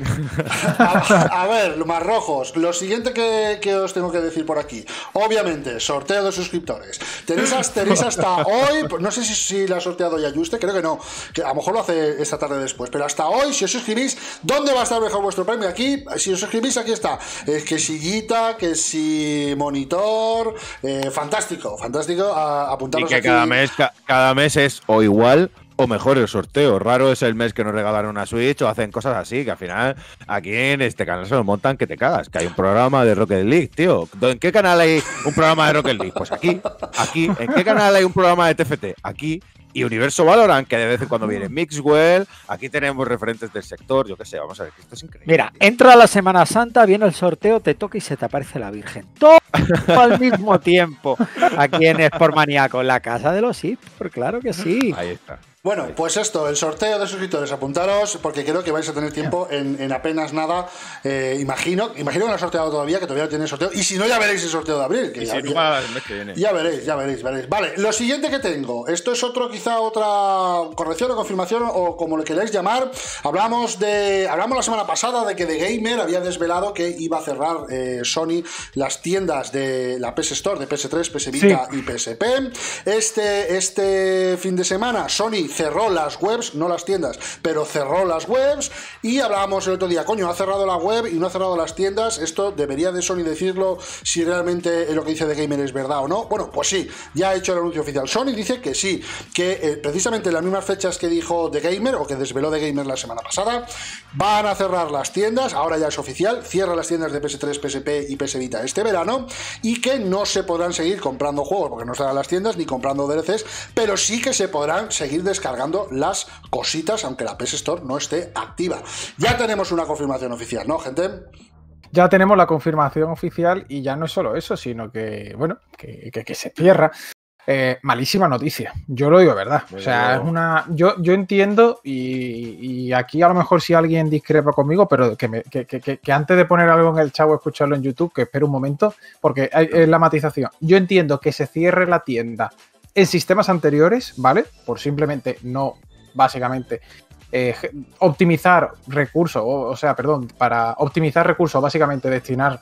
A, a ver, más rojos. Lo siguiente que, que os tengo que decir por aquí. Obviamente, sorteo de suscriptores. Tenéis, tenéis hasta hoy. No sé si, si la ha sorteado ya Juste, creo que no. Que a lo mejor lo hace esta tarde después. Pero hasta hoy, si os suscribís, ¿dónde va a estar mejor vuestro premio? Aquí, si os suscribís, aquí está. Es que sillita, que si monitor. Eh, fantástico, fantástico. A, apuntaros y que aquí. cada mes, ca, cada mes es o igual o mejor el sorteo. Raro es el mes que nos regalan una Switch o hacen cosas así, que al final aquí en este canal se lo montan que te cagas. Que hay un programa de Rocket League, tío. ¿En qué canal hay un programa de Rocket League? Pues aquí, aquí. ¿En qué canal hay un programa de T F T? Aquí. Y Universo Valorant, que de vez en cuando viene Mixwell. Aquí tenemos referentes del sector. Yo qué sé, vamos a ver, que esto es increíble. Mira, entra la Semana Santa, viene el sorteo, te toca y se te aparece la Virgen. Todo al mismo tiempo. Aquí en Sportmaniaco, en la casa de los eSports, claro que sí. Ahí está. Bueno, pues esto, el sorteo de suscriptores, apuntaros, porque creo que vais a tener tiempo en, en apenas nada. Eh, imagino, imagino que no lo ha sorteado todavía, que todavía no tiene sorteo. Y si no, ya veréis el sorteo de abril. Que y ya, si ya, no, el mes que viene. Ya veréis, ya veréis, veréis. Vale, lo siguiente que tengo, esto es otro, quizá otra corrección o confirmación, o como le queráis llamar. Hablamos de, hablamos la semana pasada de que The Gamer había desvelado que iba a cerrar eh, Sony las tiendas de la P S Store, de P S tres, P S Vita sí. y P S P. Este, este fin de semana, Sony cerró las webs, no las tiendas, pero cerró las webs. Y hablábamos el otro día, coño, ha cerrado la web y no ha cerrado las tiendas. Esto debería de Sony decirlo, si realmente lo que dice The Gamer es verdad o no. Bueno, pues sí, ya ha hecho el anuncio oficial. Sony dice que sí, que eh, precisamente en las mismas fechas que dijo The Gamer, o que desveló The Gamer la semana pasada, van a cerrar las tiendas. Ahora ya es oficial, cierra las tiendas de P S tres, P S P y P S Vita este verano, y que no se podrán seguir comprando juegos porque no estarán las tiendas, ni comprando D L Cs, pero sí que se podrán seguir descargando las cositas, aunque la P S Store no esté activa. Ya tenemos una confirmación oficial, ¿no, gente? Ya tenemos la confirmación oficial, y ya no es solo eso, sino que, bueno, que, que, que se cierra. Eh, malísima noticia, yo lo digo de verdad. O sea, es una. Yo, yo entiendo, y, y aquí a lo mejor si alguien discrepa conmigo, pero que, me, que, que, que antes de poner algo en el chat o escucharlo en YouTube, que espere un momento, porque hay, es la matización. Yo entiendo que se cierre la tienda en sistemas anteriores, ¿vale? Por simplemente no, básicamente, eh, optimizar recursos, o, o sea, perdón, para optimizar recursos, básicamente destinar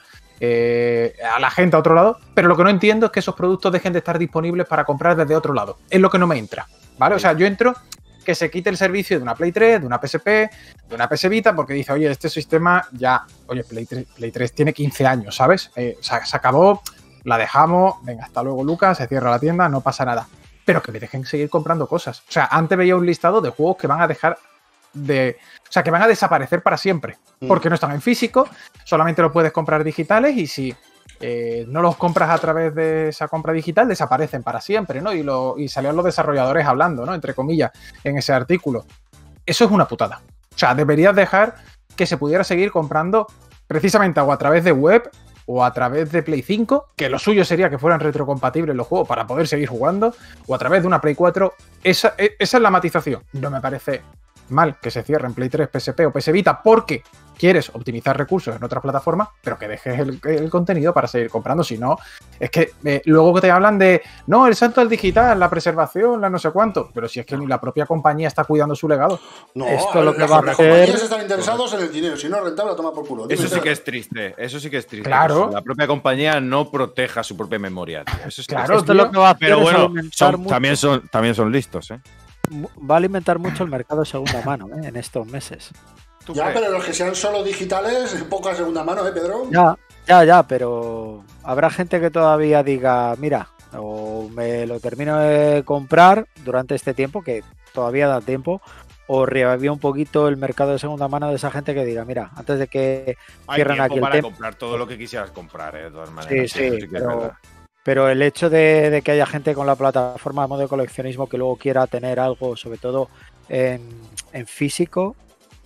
Eh, a la gente a otro lado, pero lo que no entiendo es que esos productos dejen de estar disponibles para comprar desde otro lado. Es lo que no me entra, ¿vale? O sea, yo entro que se quite el servicio de una Play tres, de una P S P, de una P S Vita, porque dice, oye, este sistema ya, oye, Play tres, Play tres tiene quince años, ¿sabes? Eh, o sea, se acabó, la dejamos, venga, hasta luego, Lucas, se cierra la tienda, no pasa nada. Pero que me dejen seguir comprando cosas. O sea, antes veía un listado de juegos que van a dejar de... O sea, que van a desaparecer para siempre, porque no están en físico, solamente los puedes comprar digitales, y si eh, no los compras a través de esa compra digital, desaparecen para siempre, ¿no? Y, lo, y salían los desarrolladores hablando, ¿no? Entre comillas, en ese artículo. Eso es una putada. O sea, deberías dejar que se pudiera seguir comprando precisamente o a través de web o a través de Play cinco, que lo suyo sería que fueran retrocompatibles los juegos para poder seguir jugando, o a través de una Play cuatro. Esa, esa es la matización. No me parece mal que se cierre en Play tres, P S P o P S Vita porque quieres optimizar recursos en otras plataformas, pero que dejes el, el contenido para seguir comprando. Si no, es que eh, luego que te hablan de no, el salto al digital, la preservación, la no sé cuánto, pero si es que ni la propia compañía está cuidando su legado. No, esto es lo que va a hacer. Las compañías están interesados en el dinero, si no es rentable, toma por culo. Eso sí que es triste, eso sí que es triste. Claro. La propia compañía no proteja su propia memoria, tío. Eso es claro, esto es lo que va a hacer. Pero bueno, son, mucho. también, son, también son listos, ¿eh? Va a alimentar mucho el mercado de segunda mano, ¿eh? En estos meses. Ya, pero los que sean solo digitales, poca segunda mano, ¿eh, Pedro? Ya, ya, ya, pero habrá gente que todavía diga, mira, o me lo termino de comprar durante este tiempo, que todavía da tiempo, o reaviva un poquito el mercado de segunda mano de esa gente que diga, mira, antes de que cierren aquí el para tema. comprar todo lo que quisieras comprar, ¿eh? De todas maneras. Sí, sí, sí, pero... Pero el hecho de, de que haya gente con la plataforma de modo de coleccionismo que luego quiera tener algo, sobre todo en, en físico,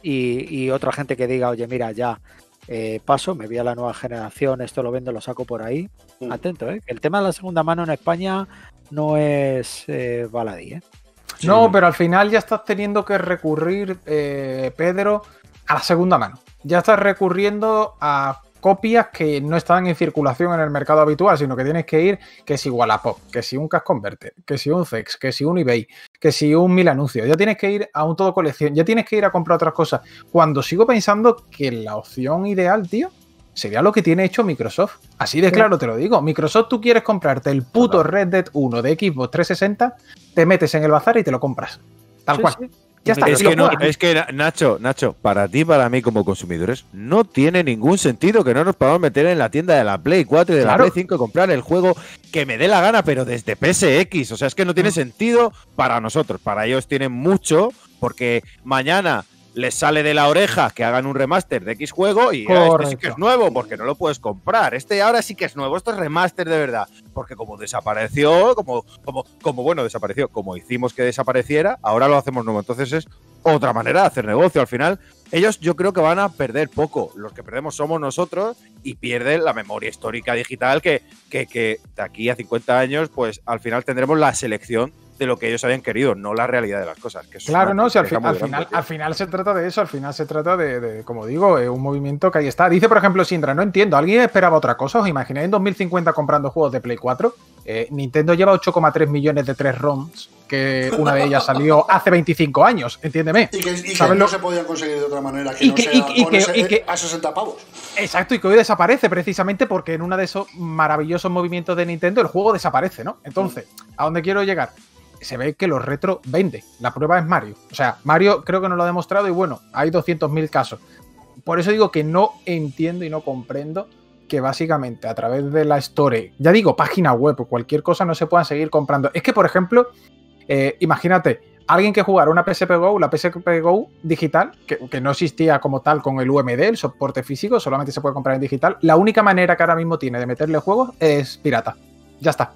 y, y otra gente que diga, oye, mira, ya eh, paso, me voy a la nueva generación, esto lo vendo, lo saco por ahí. Mm. Atento, ¿eh? El tema de la segunda mano en España no es eh, baladí, ¿eh? No, sí. Pero al final ya estás teniendo que recurrir, eh, Pedro, a la segunda mano. Ya estás recurriendo a copias que no están en circulación en el mercado habitual, sino que tienes que ir, que si Wallapop, que si un Cash Converter, que si un Zex, que si un eBay, que si un mil anuncios. Ya tienes que ir a un todo colección, ya tienes que ir a comprar otras cosas. Cuando sigo pensando que la opción ideal, tío, sería lo que tiene hecho Microsoft. Así de claro te lo digo. Microsoft, tú quieres comprarte el puto Red Dead uno de Xbox trescientos sesenta, te metes en el bazar y te lo compras. Tal Sí, cual. sí. Ya está. Es y lo que, no, juegas. es que, Nacho, Nacho, para ti, para mí como consumidores, no tiene ningún sentido que no nos podamos meter en la tienda de la Play cuatro y de Claro. la Play cinco y comprar el juego que me dé la gana, pero desde P S X. O sea, es que no tiene Mm. sentido para nosotros. Para ellos tienen mucho, porque mañana les sale de la oreja que hagan un remaster de X juego y ah, este sí que Correcto. es nuevo, porque no lo puedes comprar. Este ahora sí que es nuevo, esto es remaster de verdad. Porque como desapareció, como, como, como bueno, desapareció, como hicimos que desapareciera, ahora lo hacemos nuevo. Entonces es otra manera de hacer negocio. Al final, ellos yo creo que van a perder poco. Los que perdemos somos nosotros y pierden la memoria histórica digital que, que, que de aquí a cincuenta años, pues al final tendremos la selección de lo que ellos habían querido, no la realidad de las cosas. Que es Claro, una no, si al, tristeza fin- muy al grande, final, tío. al final se trata de eso, al final se trata de, de, como digo, eh, un movimiento que ahí está. Dice, por ejemplo, Sindra, no entiendo, ¿alguien esperaba otra cosa? ¿Os imagináis en dos mil cincuenta comprando juegos de Play cuatro? Eh, Nintendo lleva ocho coma tres millones de tres ROMs, que una de ellas salió hace veinticinco años, entiéndeme. Y que, y que ¿Sabes no lo- se podían conseguir de otra manera que Y no que- sea y- y con que- ese- y que- a sesenta pavos. Exacto, y que hoy desaparece precisamente porque en uno de esos maravillosos movimientos de Nintendo el juego desaparece, ¿no? Entonces, ¿a dónde quiero llegar? Se ve que los retro vende. La prueba es Mario. O sea, Mario creo que nos lo ha demostrado y bueno, hay doscientos mil casos. Por eso digo que no entiendo y no comprendo que básicamente a través de la Store, ya digo, página web o cualquier cosa no se puedan seguir comprando. Es que, por ejemplo, eh, imagínate, alguien que jugara una P S P Go, la P S P Go digital, que, que no existía como tal con el U M D, el soporte físico, solamente se puede comprar en digital. La única manera que ahora mismo tiene de meterle juegos es pirata. Ya está.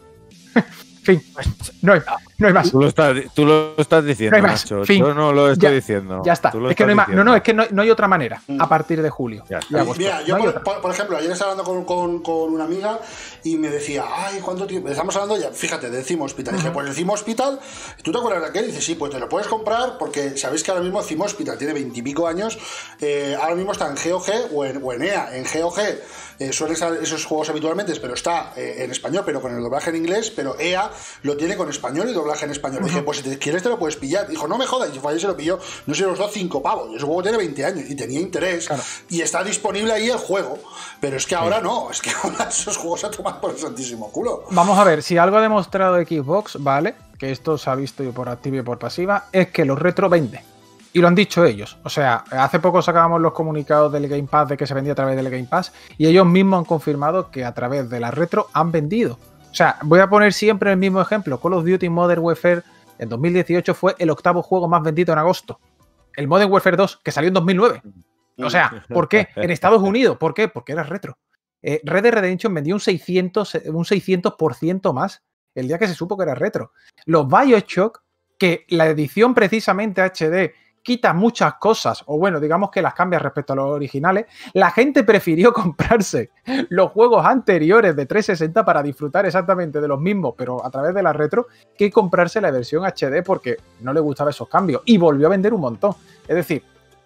Fin. No hay, no hay más. Tú lo estás, tú lo estás diciendo, No hay más. Nacho. Fin. Yo no lo estoy Ya- diciendo. Ya está. Tú lo Es que no hay estás más. No, no, diciendo. es que no, no hay otra manera Mm. a partir de julio. Ya y está. agosto. Mira, yo No hay por, otra. por- por ejemplo, ayer estaba hablando con, con- con una amiga y me decía, ay, ¿cuánto tiempo? Estamos hablando ya, fíjate, del Cimo Hospital. Dije, pues el Cimo Hospital, ¿tú te acuerdas de aquel? Dice, sí, pues te lo puedes comprar porque sabéis que ahora mismo Cimo Hospital tiene veintipico años, eh, ahora mismo está en G O G o en, o en E A. En G O G eh, suelen estar esos juegos habitualmente, pero está eh, en español, pero con el doblaje en inglés, pero E A lo tiene con español y doblaje en español. Dije, pues si te quieres te lo puedes pillar. Dijo, no me jodas, y fue ayer se lo pilló, no sé, los dos cinco pavos. Ese juego tiene veinte años y tenía interés Claro. y está disponible ahí el juego. Pero es que ahora no, es que ahora esos juegos se toman por el santísimo culo. Vamos a ver, si algo ha demostrado Xbox, ¿vale? Que esto se ha visto y por activa y por pasiva, es que los retro venden. Y lo han dicho ellos. O sea, hace poco sacábamos los comunicados del Game Pass de que se vendía a través del Game Pass y ellos mismos han confirmado que a través de la retro han vendido. O sea, voy a poner siempre el mismo ejemplo. Call of Duty Modern Warfare en dos mil dieciocho fue el octavo juego más vendido en agosto. El Modern Warfare dos, que salió en dos mil nueve. O sea, ¿por qué? En Estados Unidos. ¿Por qué? Porque era retro. Eh, Red Dead Redemption vendió un seiscientos, un seiscientos por ciento más el día que se supo que era retro. Los BioShock, que la edición precisamente H D quita muchas cosas, o bueno, digamos que las cambia respecto a los originales, la gente prefirió comprarse los juegos anteriores de trescientos sesenta para disfrutar exactamente de los mismos, pero a través de la retro, que comprarse la versión H D porque no le gustaban esos cambios. Y volvió a vender un montón. Es decir,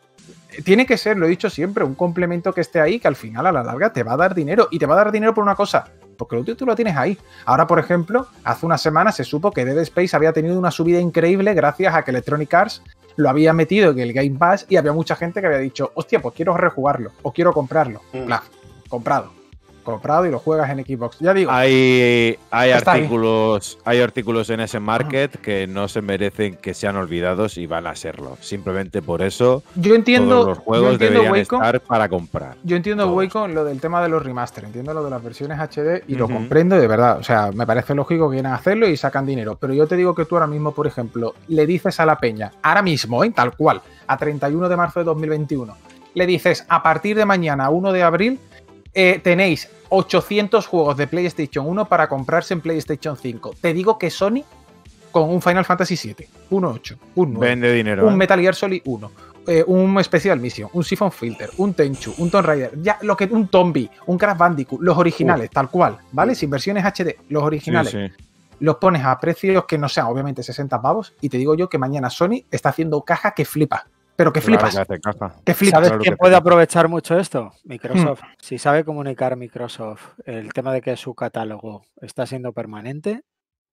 tiene que ser, lo he dicho siempre, un complemento que esté ahí que al final a la larga te va a dar dinero. Y te va a dar dinero por una cosa, porque lo tú lo tienes ahí. Ahora, por ejemplo, hace una semana se supo que Dead Space había tenido una subida increíble gracias a que Electronic Arts lo había metido en el Game Pass y había mucha gente que había dicho, hostia, pues quiero rejugarlo o quiero comprarlo. Mm. Claro, comprado. Comprado y lo juegas en Xbox. Ya digo, Hay, hay Está ahí. artículos, hay artículos en ese market que no se merecen que sean olvidados y van a serlo. Simplemente por eso yo entiendo, todos los yo juegos entiendo deberían Wacom, estar para comprar. Yo entiendo, Todos. Wacom, lo del tema de los remaster, entiendo lo de las versiones H D y lo Ujú. comprendo de verdad. O sea, me parece lógico que quieran hacerlo y sacan dinero. Pero yo te digo que tú ahora mismo, por ejemplo, le dices a la peña, ahora mismo, ¿eh? Tal cual, a treinta y uno de marzo de dos mil veintiuno, le dices, a partir de mañana, uno de abril, eh, tenéis ochocientos juegos de PlayStation uno para comprarse en PlayStation cinco. Te digo que Sony, con un Final Fantasy siete, un ocho, un nueve, Vende dinero. un ¿eh? Metal Gear Solid uno, eh, un Special Mission, un Siphon Filter, un Tenchu, un Tomb Raider, ya lo que un Tombi, un Crash Bandicoot, los originales, tal cual, ¿vale? Sin versiones H D, los originales. Sí, sí. Los pones a precios que no sean obviamente sesenta pavos y te digo yo que mañana Sony está haciendo caja que flipa. pero que flipas. Claro que hace caja. Que flipas. ¿Sabes claro quién que puede sí. aprovechar mucho esto? Microsoft. Si sabe comunicar Microsoft el tema de que su catálogo está siendo permanente,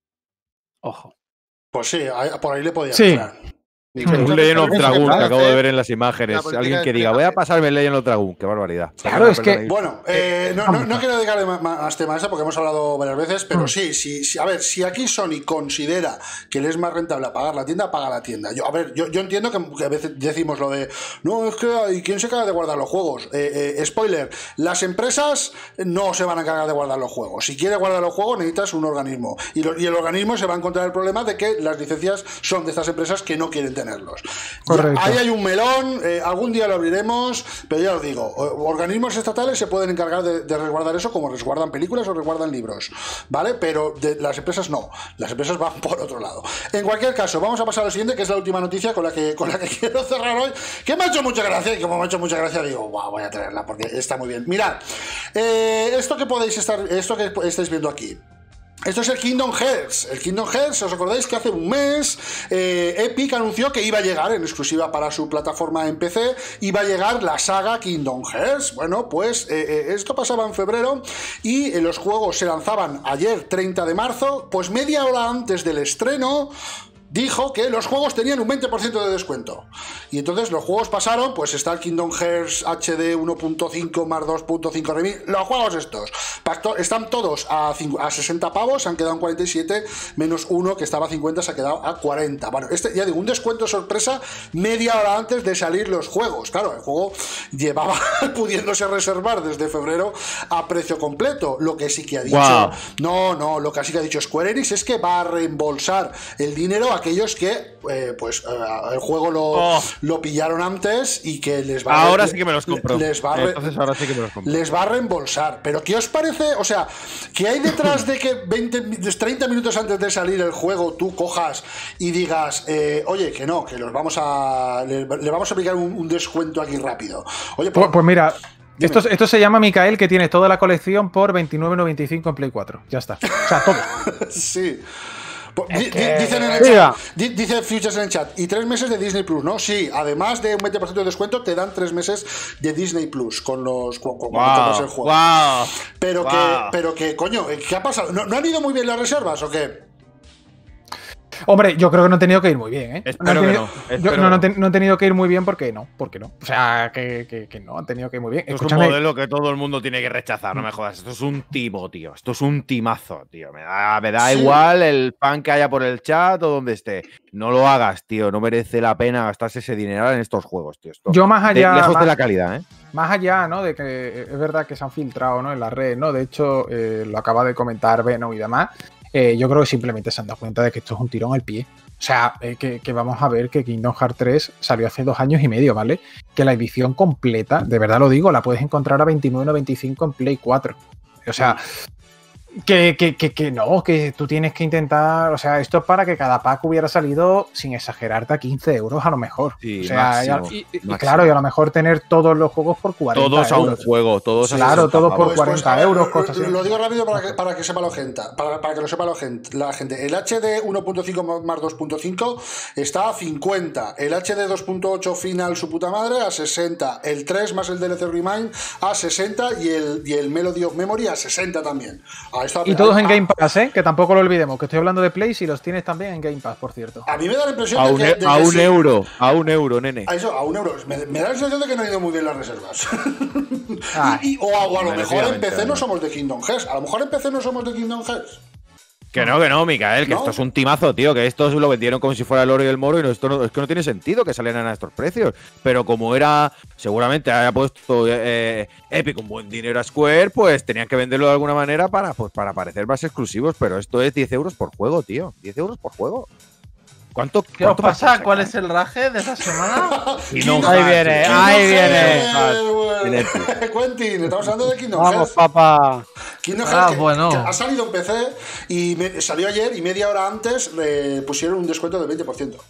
ojo. Pues sí, ahí- por ahí le podía Sí. entrar. Un Legend of Dragoon que parece acabo de ver en las imágenes. la política Alguien de que diga, voy a espionaje. pasarme el Legend of Dragoon. Qué barbaridad. Claro, es que- Bueno, eh, no, no, no quiero dedicarle ma- más tema a eso porque hemos hablado varias veces, pero sí, sí, sí, a ver, si aquí Sony considera que le es más rentable pagar la tienda, paga la tienda. Yo, a ver, yo, yo entiendo que, que a veces decimos lo de, no, es que, ¿y quién se encarga de guardar los juegos? Eh, eh, spoiler, las empresas no se van a encargar de guardar los juegos. Si quieres guardar los juegos necesitas un organismo. Y, lo- y el organismo se va a encontrar el problema de que las licencias son de estas empresas que no quieren tenerlos. Correcto. Ya, ahí hay un melón, eh, algún día lo abriremos, pero ya os digo, o- organismos estatales se pueden encargar de, de resguardar eso como resguardan películas o resguardan libros, ¿vale? Pero de, las empresas no, las empresas van por otro lado. En cualquier caso, vamos a pasar a lo siguiente, que es la última noticia con la que, con la que quiero cerrar hoy, que me ha hecho mucha gracia, y como me ha hecho mucha gracia digo, wow, voy a traerla porque está muy bien. Mirad, eh, esto que podéis estar, esto que estáis viendo aquí. Esto es el Kingdom Hearts. El Kingdom Hearts, ¿os acordáis que hace un mes eh, Epic anunció que iba a llegar en exclusiva para su plataforma en P C? Iba a llegar la saga Kingdom Hearts. Bueno, pues eh, eh, esto pasaba en febrero y eh, los juegos se lanzaban ayer, treinta de marzo. Pues media hora antes del estreno dijo que los juegos tenían un veinte por ciento de descuento. Y entonces los juegos pasaron, pues está el Kingdom Hearts H D uno punto cinco más dos punto cinco Remix, los juegos estos, pacto, están todos a, cinco, a sesenta pavos, se han quedado en cuarenta y siete, menos uno que estaba a cincuenta se ha quedado a cuarenta. Bueno, este ya digo, un descuento sorpresa media hora antes de salir los juegos. Claro, el juego llevaba pudiéndose reservar desde febrero a precio completo. Lo que sí que ha dicho, Wow. no, no, lo que sí que ha dicho Square Enix es que va a reembolsar el dinero a aquellos que eh, pues eh, el juego lo, Oh. lo pillaron antes y que les va a Ahora re- sí que me los compro. les va a re- Entonces ahora sí que me los compro. les va a reembolsar. Pero ¿qué os parece? O sea, ¿qué hay detrás de que veinte, treinta minutos antes de salir el juego tú cojas y digas, eh, oye, que no, que los vamos a le, le vamos a aplicar un, un descuento aquí rápido? Oye, Pues, pues, pues mira, Dime. esto, esto se llama Micael, que tiene toda la colección por veintinueve noventa y cinco en Play cuatro. Ya está. O sea, todo. sí. Pues, di- que- di- dicen en el Diga. chat, di- dice Futures en el chat, y tres meses de Disney Plus, ¿no? Sí, además de un veinte por ciento de descuento, te dan tres meses de Disney Plus con los con, con- cuando compras el Wow, juego. wow. Pero Wow. que, pero que, coño, ¿qué ha pasado? ¿No, no han ido muy bien las reservas o qué? Hombre, yo creo que no han tenido que ir muy bien, ¿eh? Espero han que tenido- no, yo- espero no, no, han que ten- no han tenido que ir muy bien porque no, porque no. O sea, que, que- que no han tenido que ir muy bien. Esto es Escúchame, un modelo que todo el mundo tiene que rechazar, no me jodas. Esto es un timo, tío. Esto es un timazo, tío. Me da, me da Sí. igual el fan que haya por el chat o donde esté. No lo hagas, tío. No merece la pena gastarse ese dinero en estos juegos, tío. Esto- yo más de- allá, lejos más, de la calidad, ¿eh? más allá, ¿no? De que es verdad que se han filtrado, ¿no? En la red, ¿no? De hecho, eh, lo acaba de comentar Venom y demás. eh, yo creo que simplemente se han dado cuenta de que esto es un tirón al pie. O sea, eh, que, que vamos a ver que Kingdom Hearts tres salió hace dos años y medio, ¿vale? Que la edición completa, de verdad lo digo, la puedes encontrar a veintinueve noventa y cinco en Play cuatro. O sea, que, que, que, que no, que tú tienes que intentar. O sea, esto es para que cada pack hubiera salido, sin exagerarte, a quince euros a lo mejor. Sí, o sea, y a- máximo, y, y máximo. claro, y a lo mejor tener todos los juegos por cuarenta Todos a un euros. juego, todos a Claro, sesenta todos por pavos. cuarenta a ver, euros, lo- cosas así. Lo digo rápido para que, para que sepa la gente. Para, para que lo sepa la gente, la gente. El H D uno punto cinco más dos punto cinco está a cincuenta. El H D dos punto ocho final, su puta madre, a sesenta. El tres más el D L C Remind a sesenta. Y el, y el Melody of Memory a sesenta también. A esto- Y todos a- en Game Pass, ¿eh? Que tampoco lo olvidemos, que estoy hablando de Play y los tienes también en Game Pass, por cierto. A mí me da la impresión A de un, que, e- de a que un sí. euro, a un euro, nene. A eso, a un euro. Me, me da la sensación de que no han ido muy bien las reservas. Ay, Y- y- o, a, o a lo mejor en P C no Merecidamente, somos de Kingdom Hearts. A lo mejor en P C no somos de Kingdom Hearts. Que no, que no, Micael, que ¿No? esto es un timazo, tío. Que esto lo vendieron como si fuera el oro y el moro y no, esto no, es que no tiene sentido que salieran a estos precios. Pero como era, seguramente haya puesto eh, Epic un buen dinero a Square, pues tenían que venderlo de alguna manera para, pues, para parecer más exclusivos. Pero esto es diez euros por juego, tío. diez euros por juego. ¿Cuánto, ¿Qué os cuánto pasa? ¿Cuál es el raje de esta semana? Kingdom Ahí Hearts, viene, tío. ahí Kingdom viene. Hearts, güey. Quentin, estamos hablando de Kingdom Vamos, Hearts. papá. Kingdom Ah, Hearts que- bueno. que ha salido en P C y me- salió ayer y media hora antes le pusieron un descuento del veinte por ciento.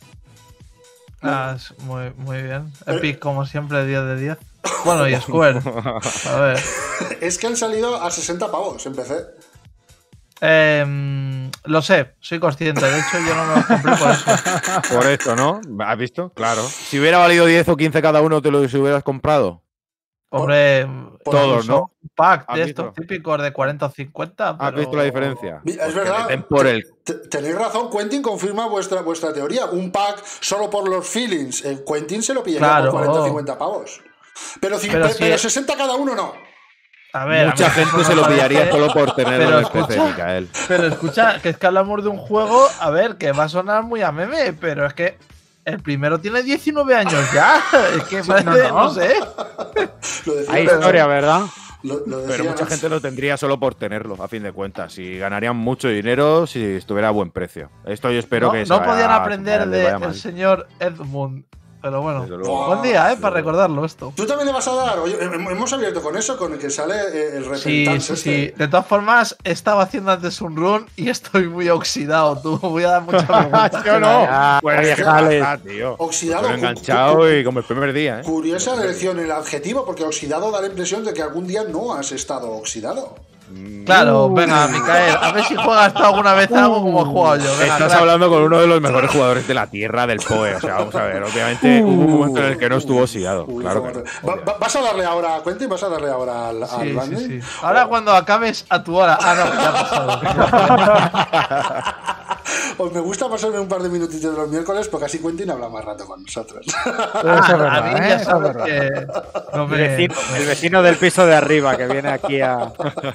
Ah, es muy, muy bien. Epic, como siempre, diez de diez. Bueno, y Square. A ver. Es que han salido a sesenta pavos en P C. Em, Lo sé, soy consciente. De hecho, yo no me los compré por eso. Por esto, ¿no? ¿Has visto? Claro. Si hubiera valido diez o quince cada uno, ¿te los hubieras comprado? Hombre, por todos, ¿no? un pack ¿Has de visto? estos típicos de cuarenta o cincuenta. ¿Has pero- visto la diferencia? Es Pues que verdad. le den por el... Te- Tenéis razón, Quentin confirma vuestra, vuestra teoría. Un pack solo por los feelings. El Quentin se lo pillaría Claro. por cuarenta o cincuenta pavos. Pero, ci- Pero pe- si pero es- sesenta cada uno no. A ver, a Mucha mí gente me se lo parece- pillaría solo por tenerlo Pero en el P C, escucha- Micael. Pero escucha, que es que hablamos de un juego, a ver, que va a sonar muy a meme, pero es que el primero tiene diecinueve años ya. Es que parece, no, no. sé. Lo decía, Hay pero- historia, ¿verdad? lo- lo Pero decía mucha Nacho. gente lo tendría solo por tenerlo, a fin de cuentas. Y ganarían mucho dinero si estuviera a buen precio. Esto yo espero No, que se no vaya- podían aprender le vaya del mal. señor Edmund. Pero bueno, Desde luego. buen día, ¿eh? Desde Para luego. recordarlo esto. Tú también le vas a dar. Oye, hem- hemos abierto con eso, con el que sale eh, el Sí, Repentance sí, sí. este. De todas formas, estaba haciendo antes un run y estoy muy oxidado. Tú voy a dar muchas preguntas. Yo no. Ya, Pues viejales. ¿qué pasa, tío? Oxidado, Estoy cu- enganchado cu- y como el primer día, ¿eh? Curiosa elección el adjetivo, porque oxidado da la impresión de que algún día no has estado oxidado. Claro, venga, Micael, a ver si juegas tú alguna vez algo como he jugado yo. Venga, Estás crack. hablando con uno de los mejores jugadores de la tierra del P O E. O sea, vamos a ver. Obviamente hubo un momento en el que no estuvo oxidado. Uy, Claro qué que no. bueno. Va- va- ¿Vas a darle ahora a Quentin? ¿Vas a darle ahora al, al Sí, sí, Landing? sí. Ahora cuando acabes a tu hora. Ah, no, ya ha pasado. Pues me gusta pasarme un par de minutitos de los miércoles porque así Quentin habla más rato con nosotros. Ah, Eso es verdad, a mí ¿eh? ya Eso es sabes verdad. que no El me. vecino, el vecino del piso de arriba que viene aquí a.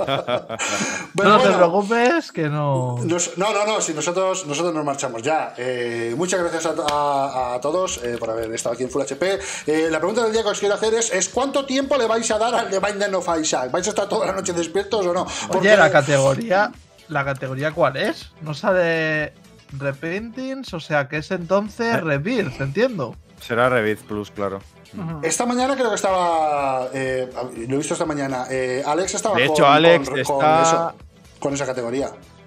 Bueno, No te bueno, preocupes, que no. nos- no, no, no, si nosotros, nosotros nos marchamos ya. Eh, muchas gracias a, a- a todos eh, por haber estado aquí en Full H P. Eh, la pregunta del día que os quiero hacer es, es ¿cuánto tiempo le vais a dar al The Binding of Isaac? ¿Vais a estar toda la noche despiertos o no? Oye, la categoría. ¿La categoría cuál es? No sale Repentings, o sea que es entonces Rebirth, entiendo. Será Revit Plus, claro. Esta mañana creo que estaba. eh, lo he visto esta mañana. eh, Alex estaba De con, hecho, Alex con- está- con eso, con esa categoría.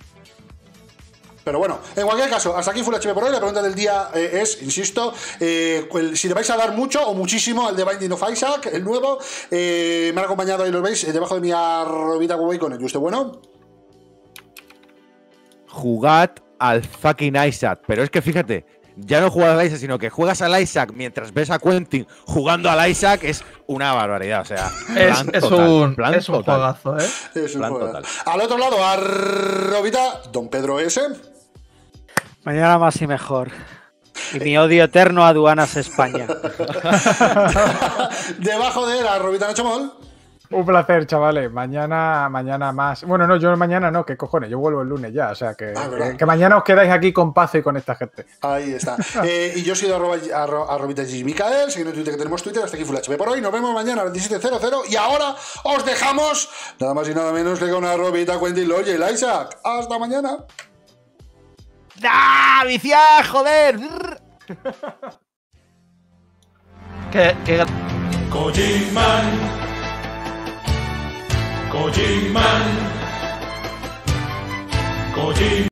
Pero bueno, en cualquier caso, hasta aquí Full H P por hoy. La pregunta del día eh, es, insisto, eh, el- si le vais a dar mucho o muchísimo al The Binding of Isaac, el nuevo. Eh, me han acompañado, ahí lo veis, eh, debajo de mi arrobita Huawei con el ¿y usted bueno? Jugad al fucking Isaac. Pero es que fíjate, ya no juegas al Isaac, sino que juegas al Isaac mientras ves a Quentin jugando al Isaac. Es una barbaridad. O sea, Es, plan es total, un, plan es un total. juegazo, ¿eh? Es un Plan juego. total. Al otro lado, arrobita Don Pedro S. Mañana más y mejor. Y mi odio eterno a Aduanas España. Debajo de él, arrobita Nacho Mol. Un placer, chavales. Mañana, mañana más. Bueno, no, yo mañana no, que cojones, yo vuelvo el lunes ya. O sea, que, Ah, ¿verdad? que, que mañana os quedáis aquí con Pazo y con esta gente. Ahí está. Eh, y yo soy de arroba, arro, arrobita G Micael, siguiendo en Twitter que tenemos Twitter, hasta aquí Full H P por hoy. Nos vemos mañana a las diecisiete cero cero y ahora os dejamos nada más y nada menos que con arrobita Quentin Loye y el Isaac. Hasta mañana. ¡Ah, viciar, joder! Que, que Kojiman, Kojiman, Kojiman.